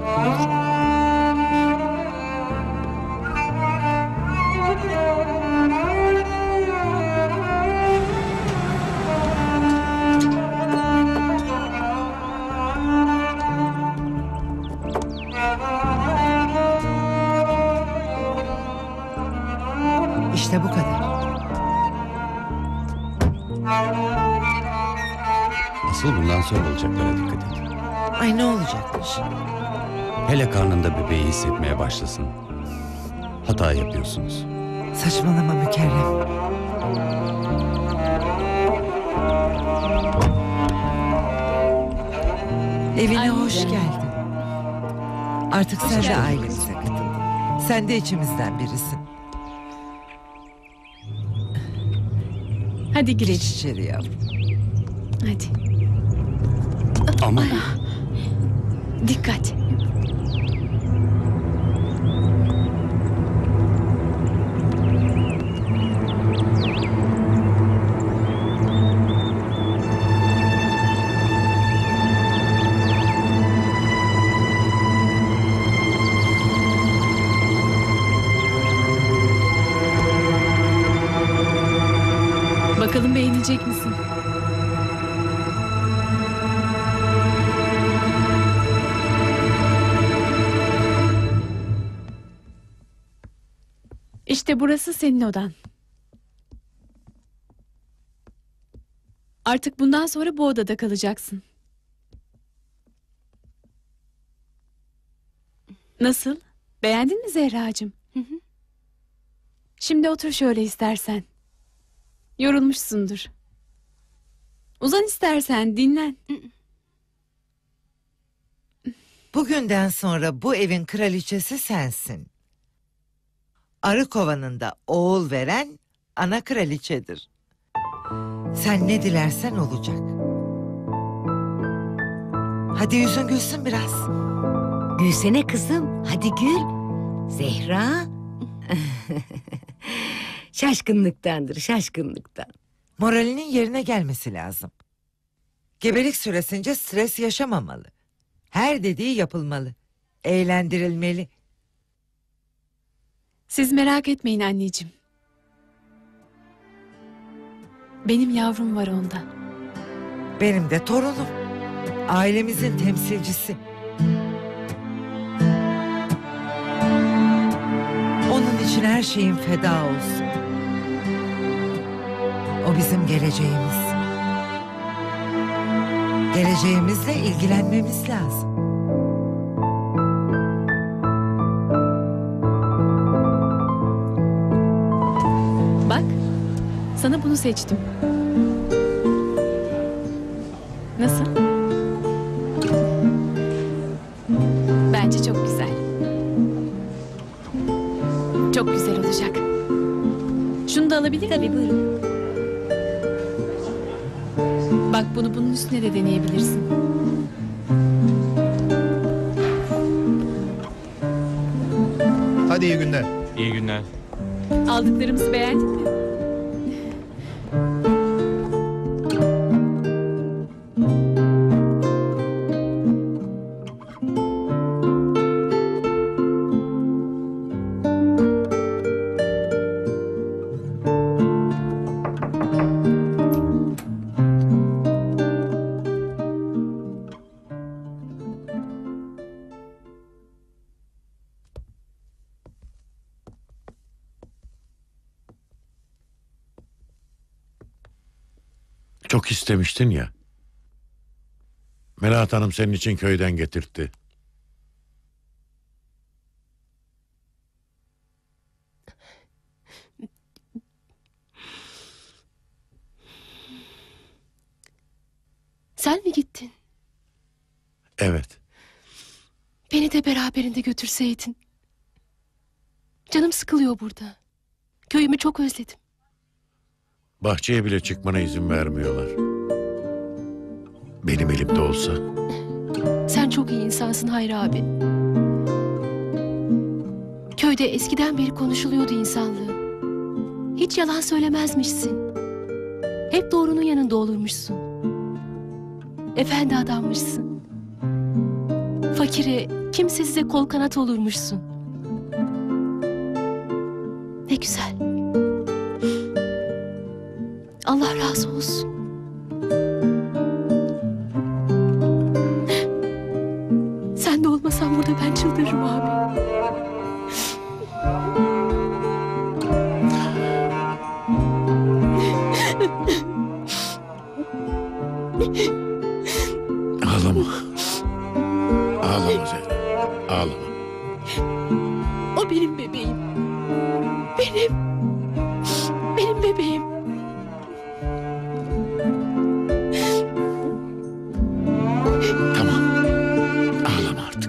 İşte bu kadar. Asıl bundan sonra olacaklara dikkat et. Ay ne olacakmış? Hele karnında bebeği hissetmeye başlasın. Hata yapıyorsunuz. Saçmalama Mükerrem. Evine Ay, hoş canım. geldin. Artık sen de geldin. ailemize katıldın. Sen de içimizden birisin. Hadi Geç girelim. içeri yavrum. Hadi. Ama Dikkat. Bakalım beğenecek misin? İşte burası senin odan. Artık bundan sonra bu odada kalacaksın. Nasıl? Beğendin mi Zehracığım? Şimdi otur şöyle istersen. Yorulmuşsundur. Uzan istersen, dinlen. Bugünden sonra bu evin kraliçesi sensin. Arı kovanında oğul veren ana kraliçedir. Sen ne dilersen olacak. Hadi yüzün gülsün biraz. Gülsene kızım, hadi gül. Zehra. Şaşkınlıktandır, şaşkınlıktan. Moralinin yerine gelmesi lazım. Gebelik süresince stres yaşamamalı. Her dediği yapılmalı. Eğlendirilmeli. Siz merak etmeyin anneciğim. Benim yavrum var onda. Benim de torunum. Ailemizin temsilcisi. Onun için her şeyin feda olsun. O bizim geleceğimiz. Geleceğimizle ilgilenmemiz lazım. Bak, sana bunu seçtim. Nasıl? Bence çok güzel. Çok güzel olacak. Şunu da alabilir miyim? Tabii buyurun. Bak bunu bunun üstüne de deneyebilirsin. Hadi iyi günler. İyi günler. Aldıklarımızı beğendin mi? Çok istemiştin ya. Melahat Hanım senin için köyden getirtti. Sen mi gittin? Evet. Beni de beraberinde götürseydin. Canım sıkılıyor burada. Köyümü çok özledim. Bahçeye bile çıkmana izin vermiyorlar. Benim elimde olsa. Sen çok iyi insansın Hayri abi. Köyde eskiden beri konuşuluyordu insanlığı. Hiç yalan söylemezmişsin. Hep doğrunun yanında olurmuşsun. Efendi adammışsın. Fakire, kimsesize kol kanat olurmuşsun. Ne güzel. Allah razı olsun. Sen de olmasan burada ben çıldırırım abi. Ağlama. Ağlama Zeynep. Ağlama. O benim bebeğim. Benim bebeğim. Tamam. Ağlama artık.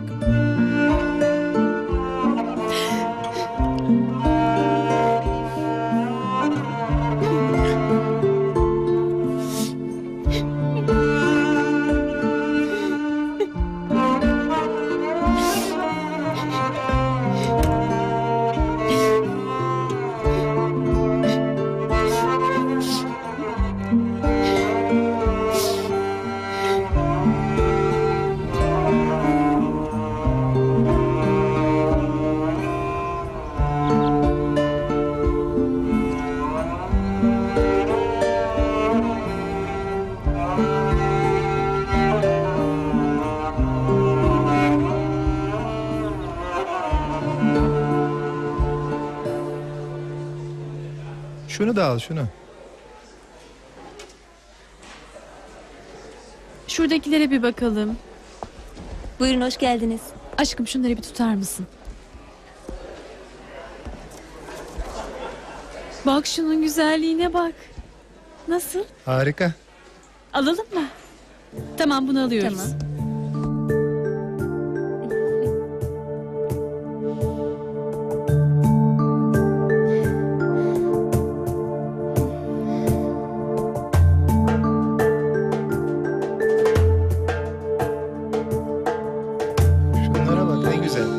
Şunu da al şunu. Şuradakilere bir bakalım. Buyurun hoş geldiniz. Aşkım şunları bir tutar mısın? Bak şunun güzelliğine bak. Nasıl? Harika. Alalım mı? Tamam bunu alıyoruz. Tamam. Şunlara bak ne güzel.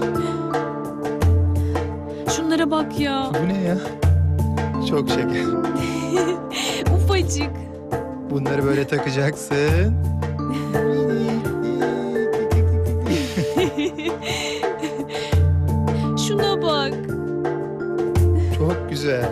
Şunlara bak ya. Bu ne ya? Çok şeker. Ufacık. Bunları böyle takacaksın. Şuna bak. Çok güzel.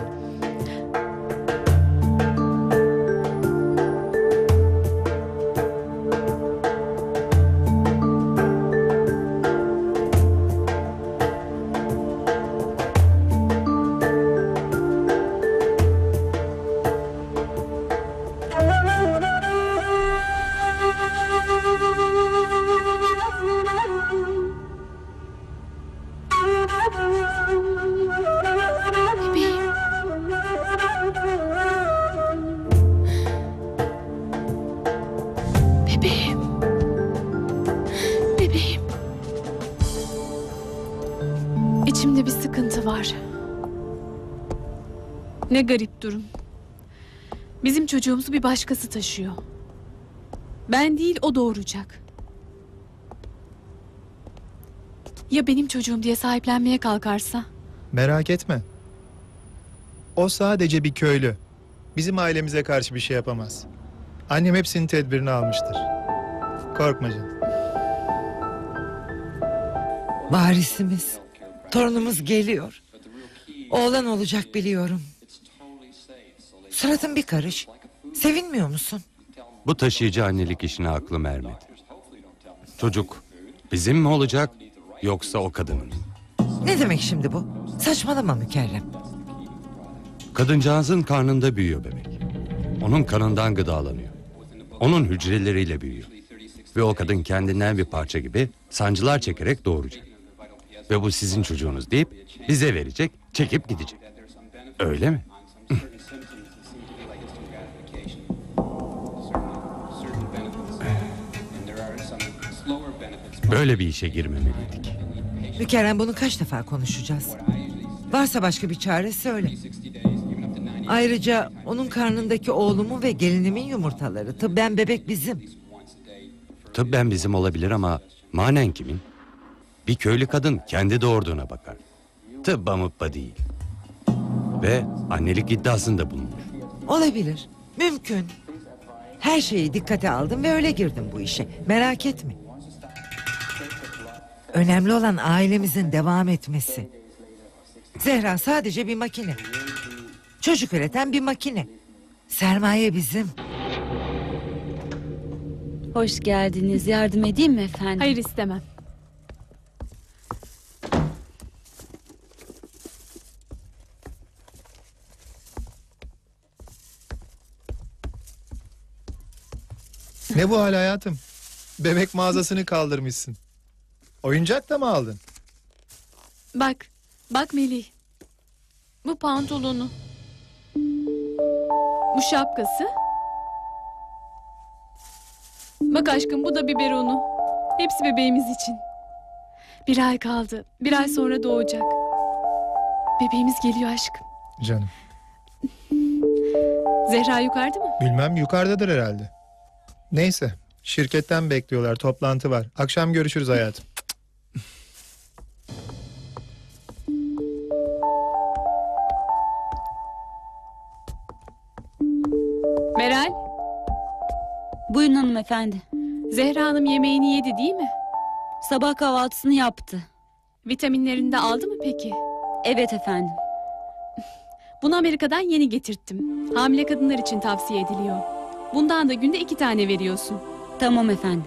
Bebeğim. Bebeğim. Bebeğim. İçimde bir sıkıntı var. Ne garip durum. Bizim çocuğumuzu bir başkası taşıyor. Ben değil, o doğuracak. Ya benim çocuğum diye sahiplenmeye kalkarsa? Merak etme. O sadece bir köylü. Bizim ailemize karşı bir şey yapamaz. Annem hepsinin tedbirini almıştır. Korkma canım. Varisimiz, torunumuz geliyor. Oğlan olacak biliyorum. Suratın bir karış. Sevinmiyor musun? Bu taşıyıcı annelik işine aklım ermedi. Çocuk bizim mi olacak yoksa o kadının mı? Ne demek şimdi bu? Saçmalama Mükerrem. Kadıncağızın karnında büyüyor bebek. Onun kanından gıdalanıyor. Onun hücreleriyle büyüyor. Ve o kadın kendinden bir parça gibi sancılar çekerek doğuracak. Ve bu sizin çocuğunuz deyip bize verecek, çekip gidecek. Öyle mi? Böyle bir işe girmemeliydik. Mükerrem, bunu kaç defa konuşacağız? Varsa başka bir çare söyle. Ayrıca onun karnındaki oğlumun ve gelinimin yumurtaları. Tıbben bebek bizim. Tıbben bizim olabilir ama manen kimin? Bir köylü kadın kendi doğurduğuna bakar. Tıbba mıbba değil. Ve annelik iddiasında bulunur. Olabilir. Mümkün. Her şeyi dikkate aldım ve öyle girdim bu işe. Merak etme. Önemli olan ailemizin devam etmesi. Zehra sadece bir makine. Çocuk üreten bir makine. Sermaye bizim. Hoş geldiniz. Yardım edeyim mi efendim? Hayır, istemem. Ne bu hal hayatım? Bebek mağazasını kaldırmışsın. Oyuncak da mı aldın? Bak Melih. Bu pantolonu. Bu şapkası. Bak aşkım, bu da biberonu. Hepsi bebeğimiz için. 1 ay kaldı. 1 ay sonra doğacak. Bebeğimiz geliyor aşkım. Canım. Zehra yukarıda mı? Bilmem, yukarıdadır herhalde. Neyse, şirketten bekliyorlar, toplantı var. Akşam görüşürüz hayatım. Meral, Buyurun hanımefendi. Zehra Hanım yemeğini yedi değil mi? Sabah kahvaltısını yaptı. Vitaminlerini de aldı mı peki? Evet efendim. Bunu Amerika'dan yeni getirttim. Hamile kadınlar için tavsiye ediliyor. Bundan da günde 2 tane veriyorsun. Tamam efendim.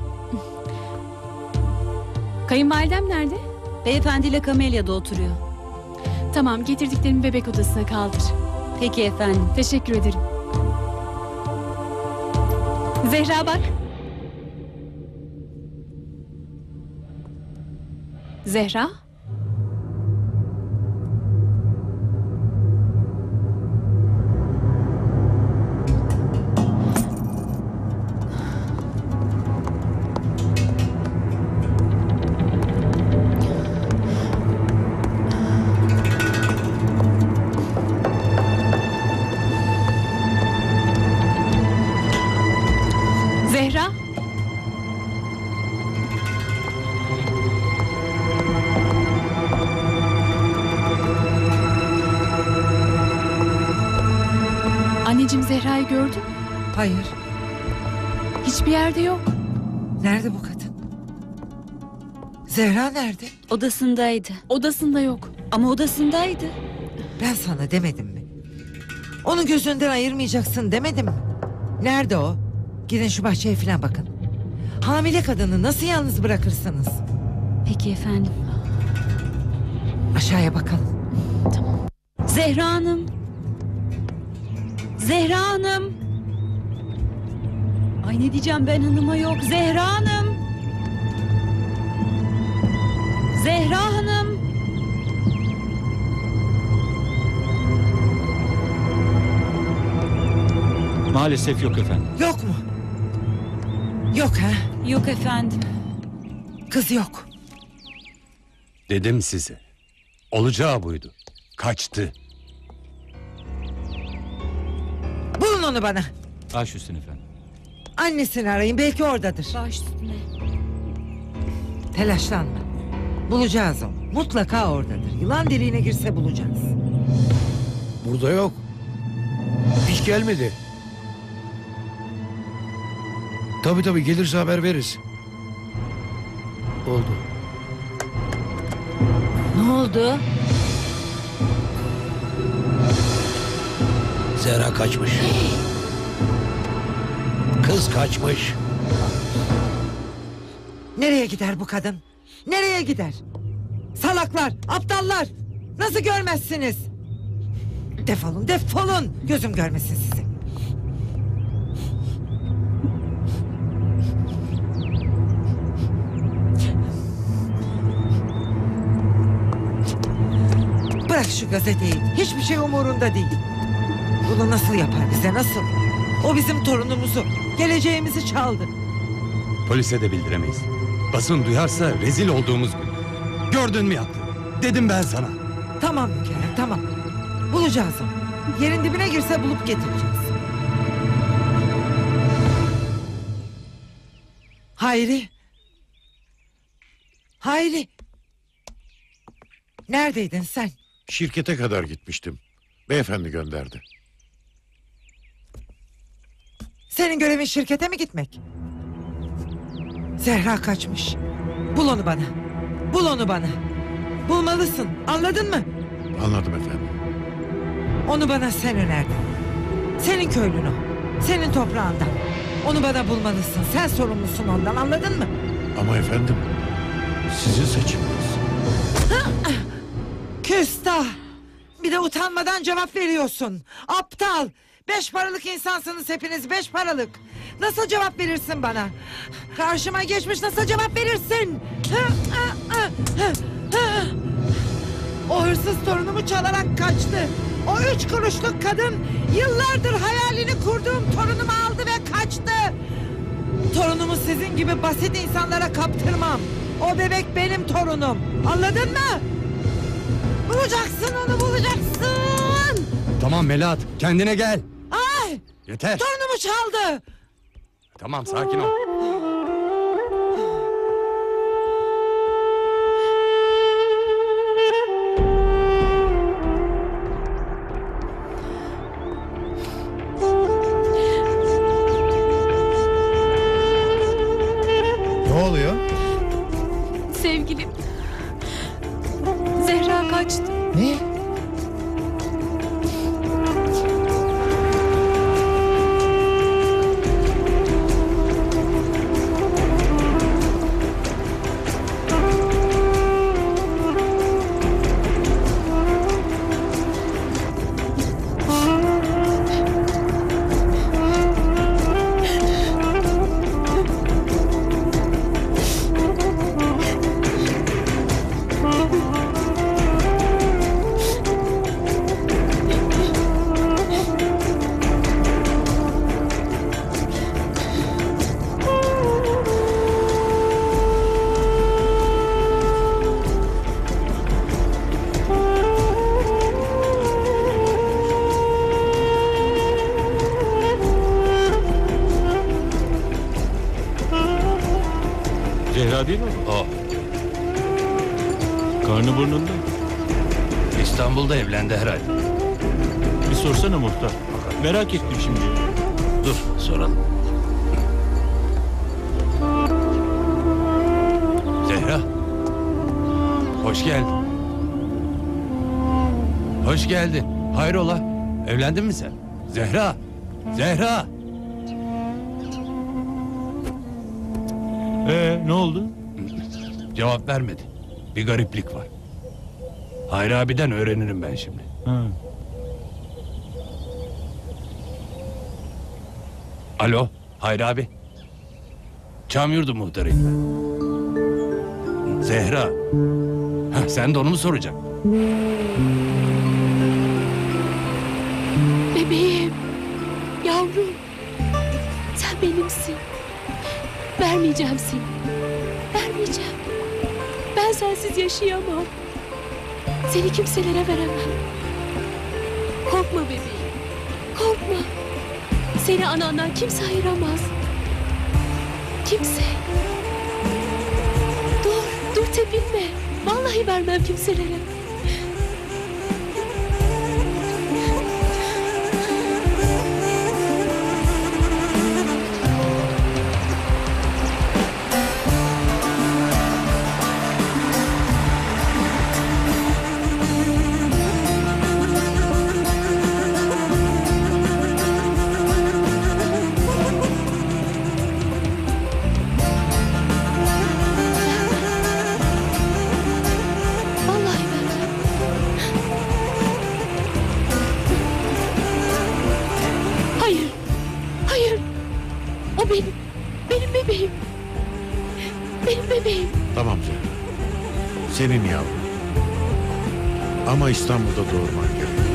Kayınvalidem nerede? Beyefendiyle Kamelya'da oturuyor. Tamam, getirdiklerimi bebek odasına kaldır. Peki efendim. Teşekkür ederim. Zehra bak. Zehra? Zehra? Anneciğim, Zehra'yı gördün mü? Hayır. Hiçbir yerde yok. Nerede bu kadın? Zehra nerede? Odasındaydı. Odasında yok. Ama odasındaydı. Ben sana demedim mi? Onu gözünden ayırmayacaksın demedim mi? Nerede o? Gidin şu bahçeye falan bakın. Hamile kadını nasıl yalnız bırakırsınız? Peki efendim. Aşağıya bakalım. Zehra Hanım. Zehra Hanım. Ay ne diyeceğim ben hanıma yok. Zehra Hanım. Zehra Hanım. Maalesef yok efendim. Yok mu? Yok ha? Yok efendim. Kız yok. Dedim size. Olacağı buydu. Kaçtı. Bulun onu bana. Baş üstüne efendim. Annesini arayın, belki oradadır. Baş üstüne. Telaşlanma. Bulacağız onu. Mutlaka oradadır. Yılan deliğine girse bulacağız. Burada yok. Hiç gelmedi. Tabii gelirse haber veririz. Oldu. Ne oldu? Zehra kaçmış. Kız kaçmış. Nereye gider bu kadın? Nereye gider? Salaklar, aptallar. Nasıl görmezsiniz? Defolun, defolun. Gözüm görmesin sizi. Bırak şu gazeteyi. Hiçbir şey umurunda değil. Bunu nasıl yapar bize, nasıl? O bizim torunumuzu, geleceğimizi çaldı. Polise de bildiremeyiz. Basın duyarsa rezil olduğumuz gün. Gördün mü yaptı? Dedim ben sana. Tamam Mükerrem, tamam. Bulacağız onu. Yerin dibine girse bulup getireceğiz. Hayri. Hayri. Neredeydin sen? Şirkete kadar gitmiştim. Beyefendi gönderdi. Senin görevin şirkete mi gitmek? Zehra kaçmış. Bul onu bana. Bul onu bana. Bulmalısın. Anladın mı? Anladım efendim. Onu bana sen önerdin. Senin köylün o. Senin toprağından. Onu bana bulmalısın. Sen sorumlusun ondan. Anladın mı? Ama efendim, sizin seçiminiz. Küstah. Bir de utanmadan cevap veriyorsun. Aptal. 5 paralık insansınız hepiniz. 5 paralık. Nasıl cevap verirsin bana? Karşıma geçmiş nasıl cevap verirsin? O hırsız torunumu çalarak kaçtı. O 3 kuruşluk kadın yıllardır hayalini kurduğum torunumu aldı ve kaçtı. Torunumu sizin gibi basit insanlara kaptırmam. O bebek benim torunum. Anladın mı? Bulacaksın onu, bulacaksın. Tamam Melahat, kendine gel. Ay! Yeter. Torunumu çaldı. Tamam, sakin ol. Ne oluyor? Sevgilim. Zehra kaçtı. Ne? Zehra değil mi? O. Karnı burnunda. İstanbul'da evlendi herhalde. Bir sorsana muhtar. Merak ettim şimdi. Dur, soralım. Zehra, Hoş geldin. Hoş geldin. Hayrola? Evlendin mi sen? Zehra! Zehra! Ne oldu? Cevap vermedi. Bir gariplik var. Hayri abiden öğrenirim ben şimdi. Ha. Alo, Hayri abi. Çamyurdu muhtarıyım ben. Zehra. Heh, sen de onu mu soracaksın? Bebeğim. Yavrum. Sen benimsin. Vermeyeceğim seni. Vermeyeceğim. Ben sensiz yaşayamam. Seni kimselere veremem. Korkma bebeğim. Korkma. Seni anandan kimse ayıramaz. Kimse. Dur tepinme. Vallahi vermem kimselere. Vallahi vermem. Hayır. Hayır. O benim. Benim bebeğim. Benim bebeğim. Tamam Zehra. Senin yavrum. Ama İstanbul'da doğurman gerekiyor.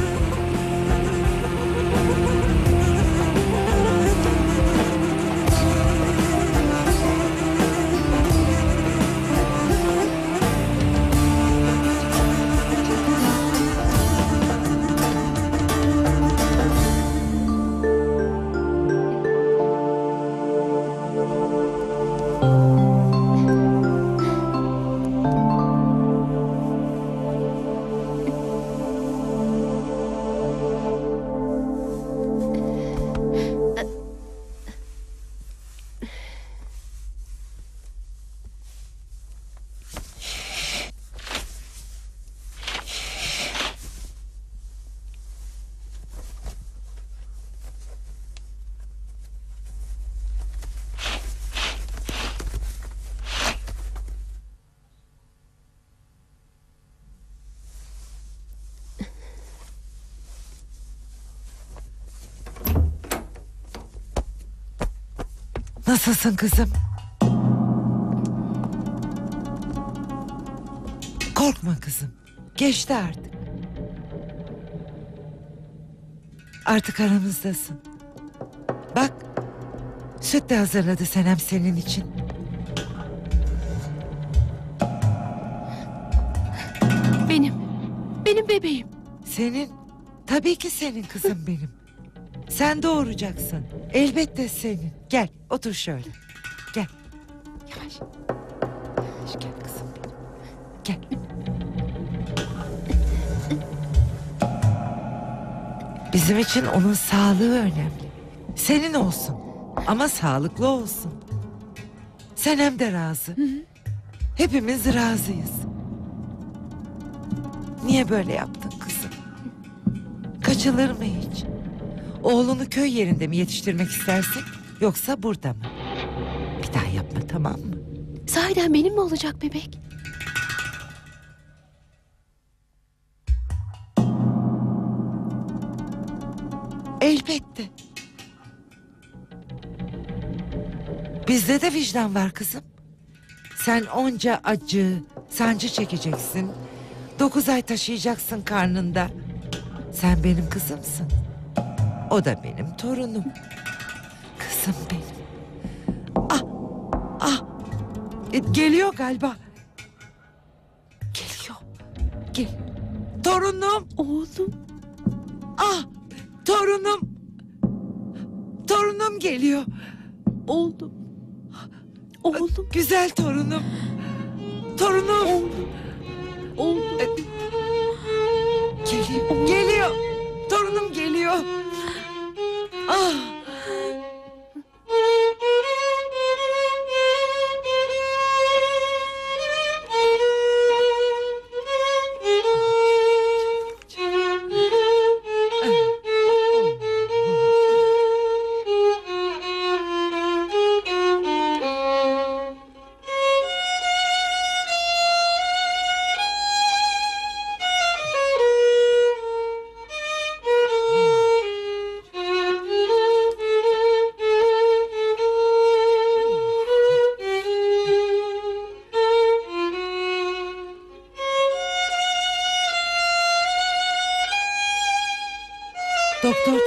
Nasılsın kızım? Korkma kızım. Geçti artık. Artık aramızdasın. Bak, süt de hazırladı Senem senin için. Benim bebeğim. Senin. Tabii ki senin kızım benim. Sen doğuracaksın. Elbette senin. Gel otur şöyle. Gel. Yavaş. Yavaş gel kızım benim. Gel. Bizim için onun sağlığı önemli. Senin olsun. Ama sağlıklı olsun. Senem de razı. Hepimiz razıyız. Niye böyle yaptın kızım? Kaçılır mı hiç? Oğlunu köy yerinde mi yetiştirmek istersin? Yoksa burada mı? Bir daha yapma, tamam mı? Sahiden benim mi olacak bebek? Elbette. Bizde de vicdan var kızım. Sen onca acı, sancı çekeceksin. 9 ay taşıyacaksın karnında. Sen benim kızımsın. O da benim torunum. Kızım benim. Ah, ah. Geliyor galiba. Geliyor. Gel. Torunum. Oğlum. Ah, torunum. Torunum geliyor. Oğlum. Oğlum. Güzel torunum. Torunum. Oğlum. Oğlum. Geliyor. Geliyor. Torunum geliyor. Ah.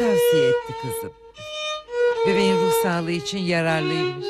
tavsiye etti kızım. Bebeğin ruh sağlığı için yararlıymış.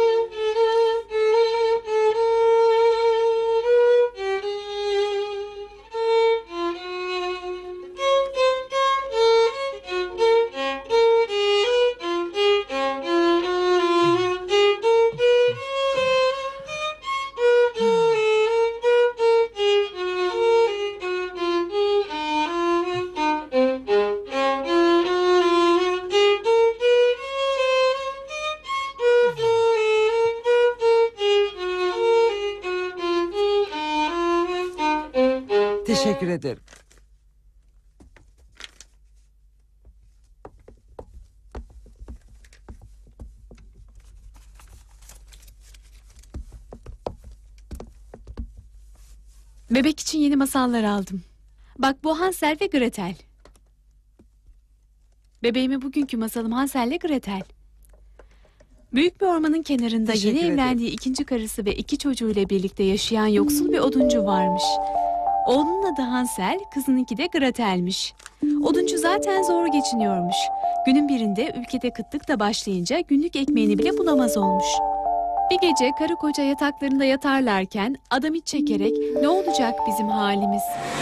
Teşekkür ederim. Bebek için yeni masallar aldım. Bak bu Hansel ve Gretel. Bebeğime bugünkü masalım Hansel ile Gretel. Büyük bir ormanın kenarında Teşekkür yeni ederim. evlendiği ikinci karısı ve 2 çocuğuyla birlikte yaşayan yoksul bir oduncu varmış. Oğlunun adı Hansel, kızınınki de Gretel'miş. Oduncu zaten zor geçiniyormuş. Günün birinde ülkede kıtlık da başlayınca günlük ekmeğini bile bulamaz olmuş. Bir gece karı koca yataklarında yatarlarken adam iç çekerek "Ne olacak bizim halimiz?"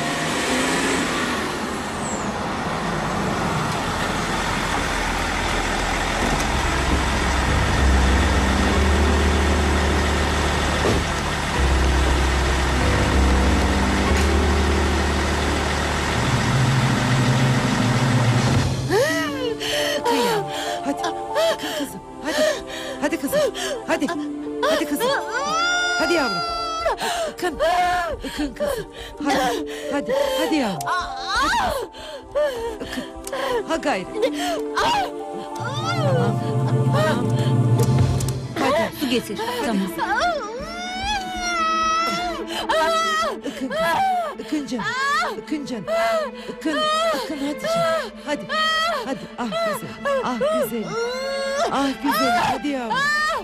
Kıyam. Hadi. Kızım. Hadi. Hadi kızım. Hadi. Hadi kızım. Hadi yavrum. Ikın. Ikın kızım. Hadi. Hadi. Hadi yavrum. Hadi kızım. Ikın. Ha gayret. Tamam. Tamam. Hadi. Su getir. Tamam. Ikın kızım. Ikın canım. Ikın canım. Ikın. Ikın hadi canım. Hadi. Hadi. Ah güzel. Ah güzel. Ah güzel. Hadi yavrum.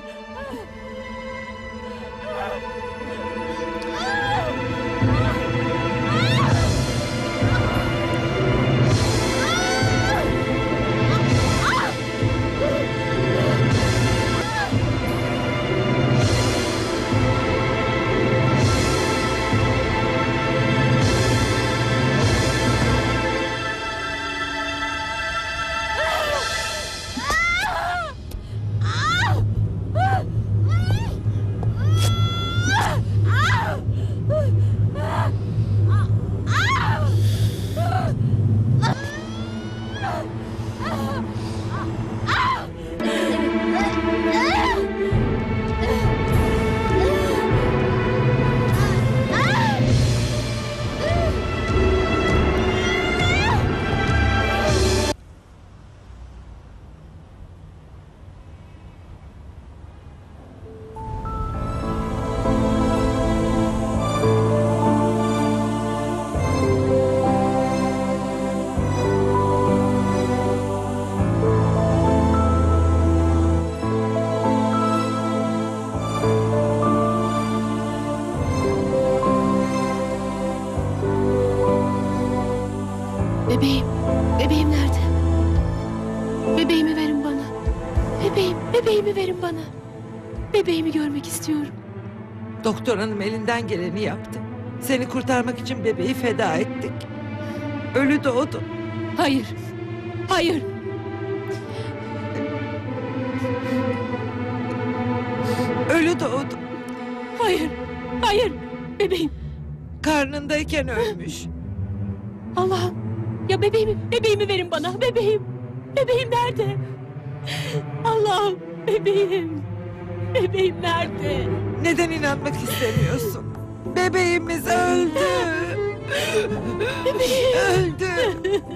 Bebeğim, bebeğim nerede? Bebeğimi verin bana. Bebeğimi verin bana. Bebeğimi görmek istiyorum. Doktor hanım elinden geleni yaptı. Seni kurtarmak için bebeği feda ettik. Ölü doğdu. Hayır, hayır. Ölü doğdu. Hayır, hayır. Bebeğim. Karnındayken ölmüş. Allah'ım. Ya bebeğimi verin bana. Bebeğim nerede? Allah'ım, bebeğim. Bebeğim nerede? Neden inanmak istemiyorsun? Bebeğimiz öldü. Bebeğim. Öldü.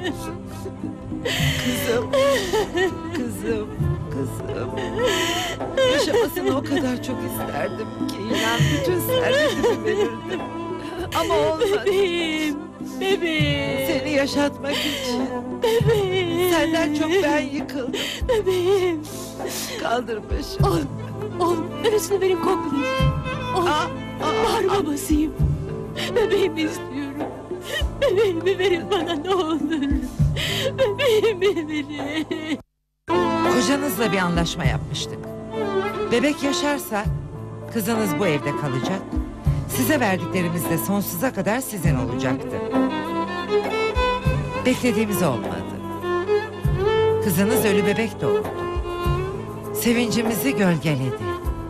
Kızım. Kızım. Kızım. Yaşamasını o kadar çok isterdim ki inan bütün servetimi verirdim. Ama olmadı. Bebeğim. Seni yaşatmak için. Bebeğim. Senden çok ben yıkıldım. Bebeğim. Kaldır başını. Oğlum ben üstüne vereyim koklayayım. Bağrıma basayım. Bebeğimi istiyorum. Bebeğimi verin bana ne olur. Bebeğim benim. Kocanızla bir anlaşma yapmıştık. Bebek yaşarsa kızınız bu evde kalacak. Size verdiklerimiz de sonsuza kadar sizin olacaktı. Beklediğimiz olmadı. Kızınız ölü bebek doğurdu. Sevincimizi gölgeledi.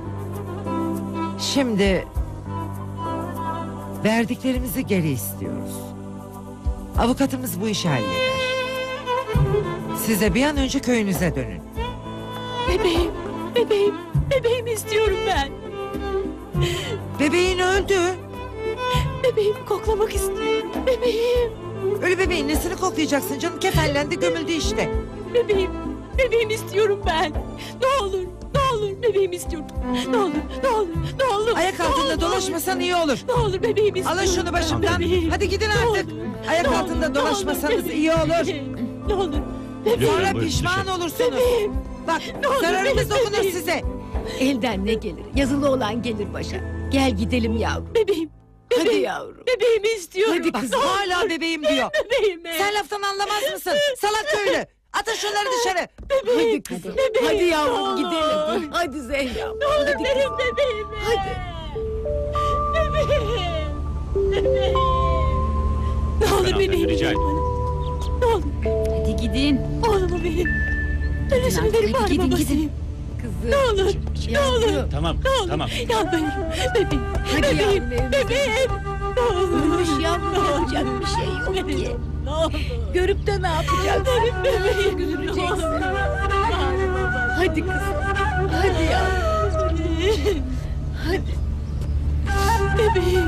Şimdi verdiklerimizi geri istiyoruz. Avukatımız bu işi halleder. Size bir an önce köyünüze dönün. Bebeğim, bebeğim, bebeğimi istiyorum ben. Bebeğin öldü. Bebeğimi koklamak istiyorum. Bebeğim. Ölü bebeğin nesini koklayacaksın canım? Kefenlendi, gömüldü işte. Bebeğim, bebeğimi istiyorum ben. Ne olur, ne olur bebeğimi istiyorum. Ne olur, ne olur, ne olur. Ayak altında dolaşmasan iyi olur. Ne olur bebeğimi istiyorum. Alın şunu başımdan. Bebeğim. Hadi gidin Ne artık. olur, Ayak ne altında olur, dolaşmasanız ne olur iyi olur. bebeğim. Ne olur. Sonra buyurun, pişman olursunuz. Bebeğim. Bak Ne olur, zararımız bebeğim. dokunur size. Elden ne gelir? Yazılı olan gelir başa. Gel gidelim yavrum. Bebeğim. Hadi Bebeğim. yavrum. Bebeğimi istiyorum. Hadi kızım hala bebeğim diyor. Bebeğimi. Sen laftan anlamaz mısın? Salak köylü. Atın şunları dışarı. Hadi kızım. Bebeğim, Hadi ne yavrum olur. gidelim. Hadi Zehra. Ne olur Hadi verin kızım. bebeğimi. Hadi. Bebeğim. Bebeğim. Ne olur hanımefendi, bebeğimi rica verin ederim. bana. Ne olur. Hadi gidin. Oğlumu verin. Ölüsünü verin Hadi bari gidin, babasıyım. Kızım. Ne olur. Ne olur. Yavrum. Tamam, Ne olur. tamam. Yalvarırım. Bebeğim. Hadi Bebeğim. yavrum evimize. Bebeğim. Ne olur. Ölmüş yavrum, Ne olur. yapacak bir şey yok Verin. ki. Ne olur. Görüp de ne yapacaksın? Verin bebeğim. Üzüleceksin. Ne olur. Bari baba. Hadi kızım. Hadi yavrum. Hadi. Bebeğim.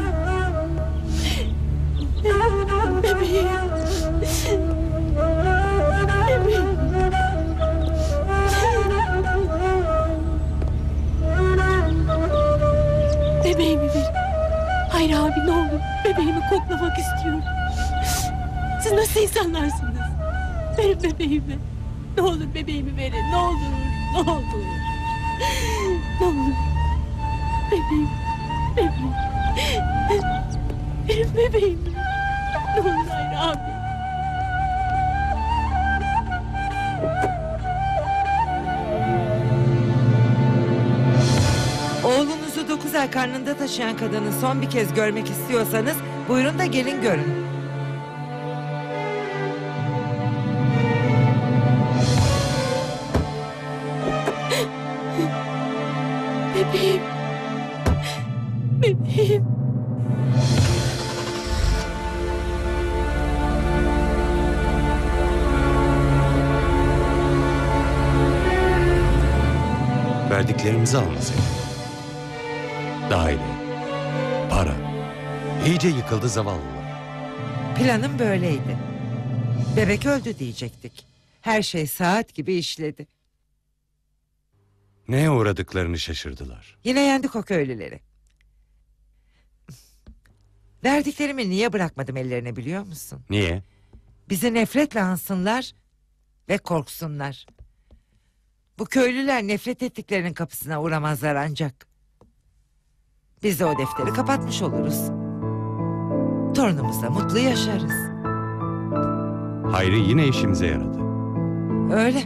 Bebeğim. Bebeğim. Bebeğimi verin. Hayır abi ne olur. Bebeğimi koklamak istiyorum. Siz nasıl insanlarsınız? Verin bebeğimi. Ne olur bebeğimi verin. Ne olur. Ne olur. Ne olur. Bebeğim. Bebeğim. Benim bebeğim. Ne olur Hayri abi. Oğlunuzu 9 ay karnında taşıyan kadını son bir kez görmek istiyorsanız buyurun da gelin görün. Bebeğim. Bebeğim. Verdiklerimizi almasaydı. Daire, para. İyice yıkıldı zavallılar. Planım böyleydi. Bebek öldü diyecektik. Her şey saat gibi işledi. Neye uğradıklarını şaşırdılar. Yine yendik o köylüleri. Verdiklerimi niye bırakmadım ellerine biliyor musun? Niye? Bizi nefretle ansınlar ve korksunlar. Bu köylüler nefret ettiklerinin kapısına uğramazlar ancak. Biz de o defteri kapatmış oluruz. Torunumuzla mutlu yaşarız. Hayri yine işimize yaradı. Öyle.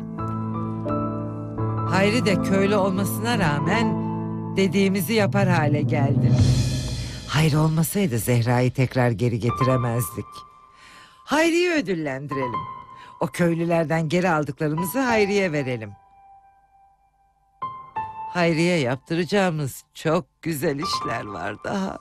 Hayri de köylü olmasına rağmen dediğimizi yapar hale geldi. Hayri olmasaydı Zehra'yı tekrar geri getiremezdik. Hayri'yi ödüllendirelim. O köylülerden geri aldıklarımızı Hayri'ye verelim. Hayri'ye yaptıracağımız çok güzel işler var daha.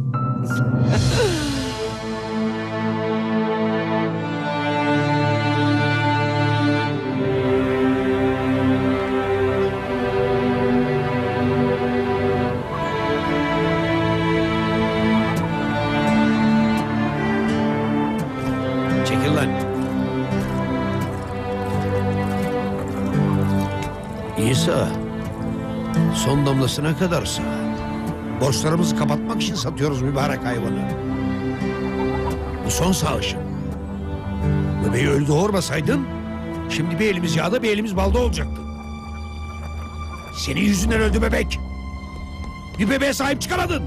Çekil lan. İyi sağ. Son damlasına kadar sağ. Borçlarımızı kapatmak için satıyoruz mübarek hayvanı. Bu son sağışım. Bebeği öyle doğurmasaydın, şimdi bir elimiz yağda bir elimiz balda olacaktı. Senin yüzünden öldü bebek. Bir bebeğe sahip çıkamadın.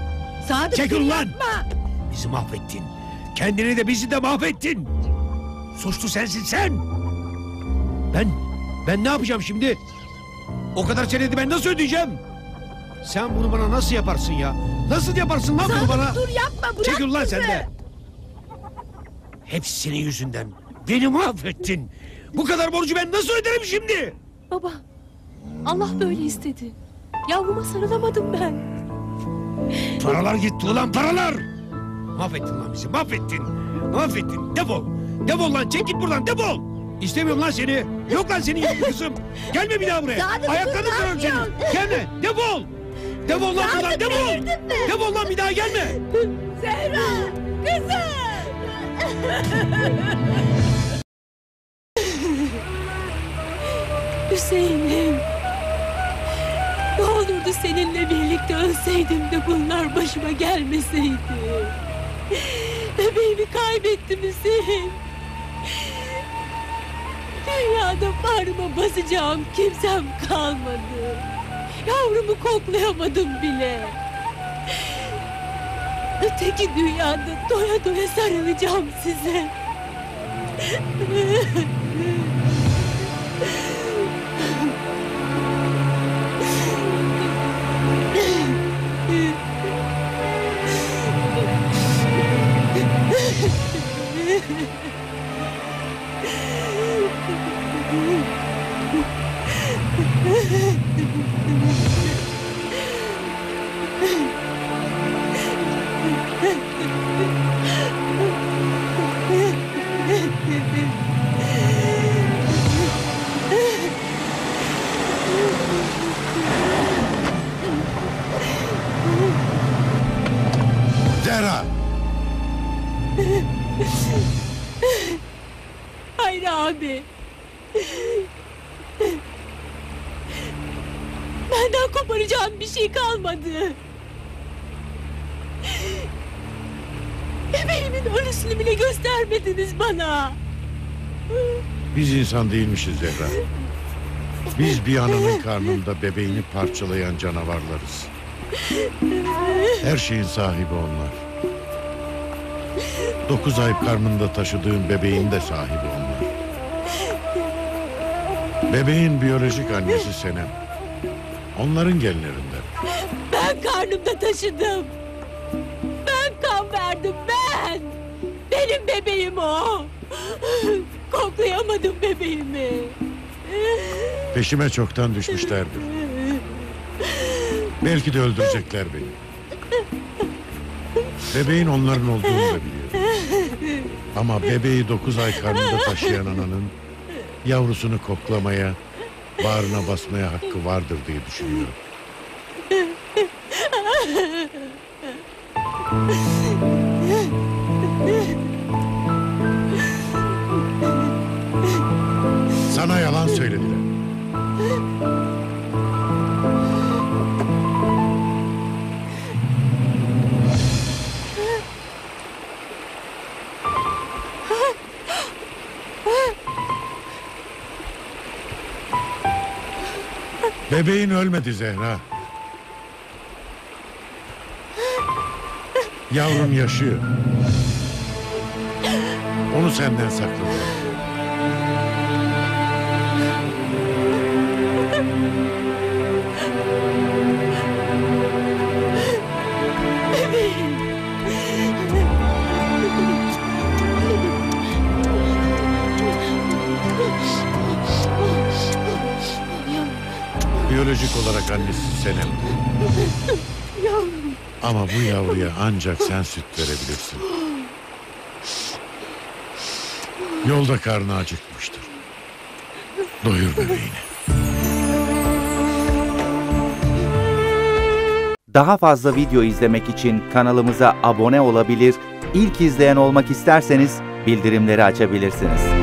Sadık Çekil dur, lan. yapma. Bizi mahvettin. Kendini de bizi de mahvettin. Suçlu sensin sen. Ben ne yapacağım şimdi? O kadar senedi ben nasıl ödeyeceğim? Sen bunu bana nasıl yaparsın ya? Nasıl yaparsın lan bunu bana? Dur yapma, bırak Çekil lan kızı. sen de. Hepsi senin yüzünden. Beni mahvettin. Bu kadar borcu ben nasıl öderim şimdi? Baba, Allah böyle istedi. Yavruma sarılamadım ben. Paralar gitti ulan paralar. Mahvettin lan bizi mahvettin. Mahvettin defol. Defol lan çek git buradan defol. İstemiyorum lan seni. Yok lan senin gibi kızım. Gelme bir daha buraya. Sadık, Ayaklarını dur, ne kırarım senin. yapıyorsun? Gelme defol. Defol lan buradan defol. Defol lan bir daha gelme. Zehra, kızım. Hüseyin'im. Ne olurdu seninle birlikte ölseydim de bunlar başıma gelmeseydi. Bebeğimi kaybettim Hüseyin. Dünyada bağrıma basacağım kimsem kalmadı. Yavrumu koklayamadım bile. Öteki dünyada doya doya sarılacağım size. Zehra! Hayır abi. Benden koparacağım bir şey kalmadı. Bebeğimin ölüsünü bile göstermediniz bana. Biz insan değilmişiz Zehra. Biz bir ananın karnında bebeğini parçalayan canavarlarız. Her şeyin sahibi onlar. 9 ay karnında taşıdığın bebeğin de sahibi onlar. Bebeğin biyolojik annesi Senem. Onların genlerinden. Ben karnımda taşıdım. Ben kan verdim ben. Benim bebeğim o. Koklayamadım bebeğimi. Peşime çoktan düşmüşlerdir. Belki de öldürecekler beni. Bebeğin onların olduğunu da biliyorum. Ama bebeği 9 ay karnında taşıyan ananın yavrusunu koklamaya, bağrına basmaya hakkı vardır diye düşünüyorum. Sana yalan söylediler. Bebeğin ölmedi Zehra. Yavrun yaşıyor. Onu senden sakladılar. Biyolojik olarak annesi Senem. Yavrum. Ama bu yavruya ancak sen süt verebilirsin. Yolda karnı acıkmıştır. Doyur bebeğini. Daha fazla video izlemek için kanalımıza abone olabilir, ilk izleyen olmak isterseniz bildirimleri açabilirsiniz.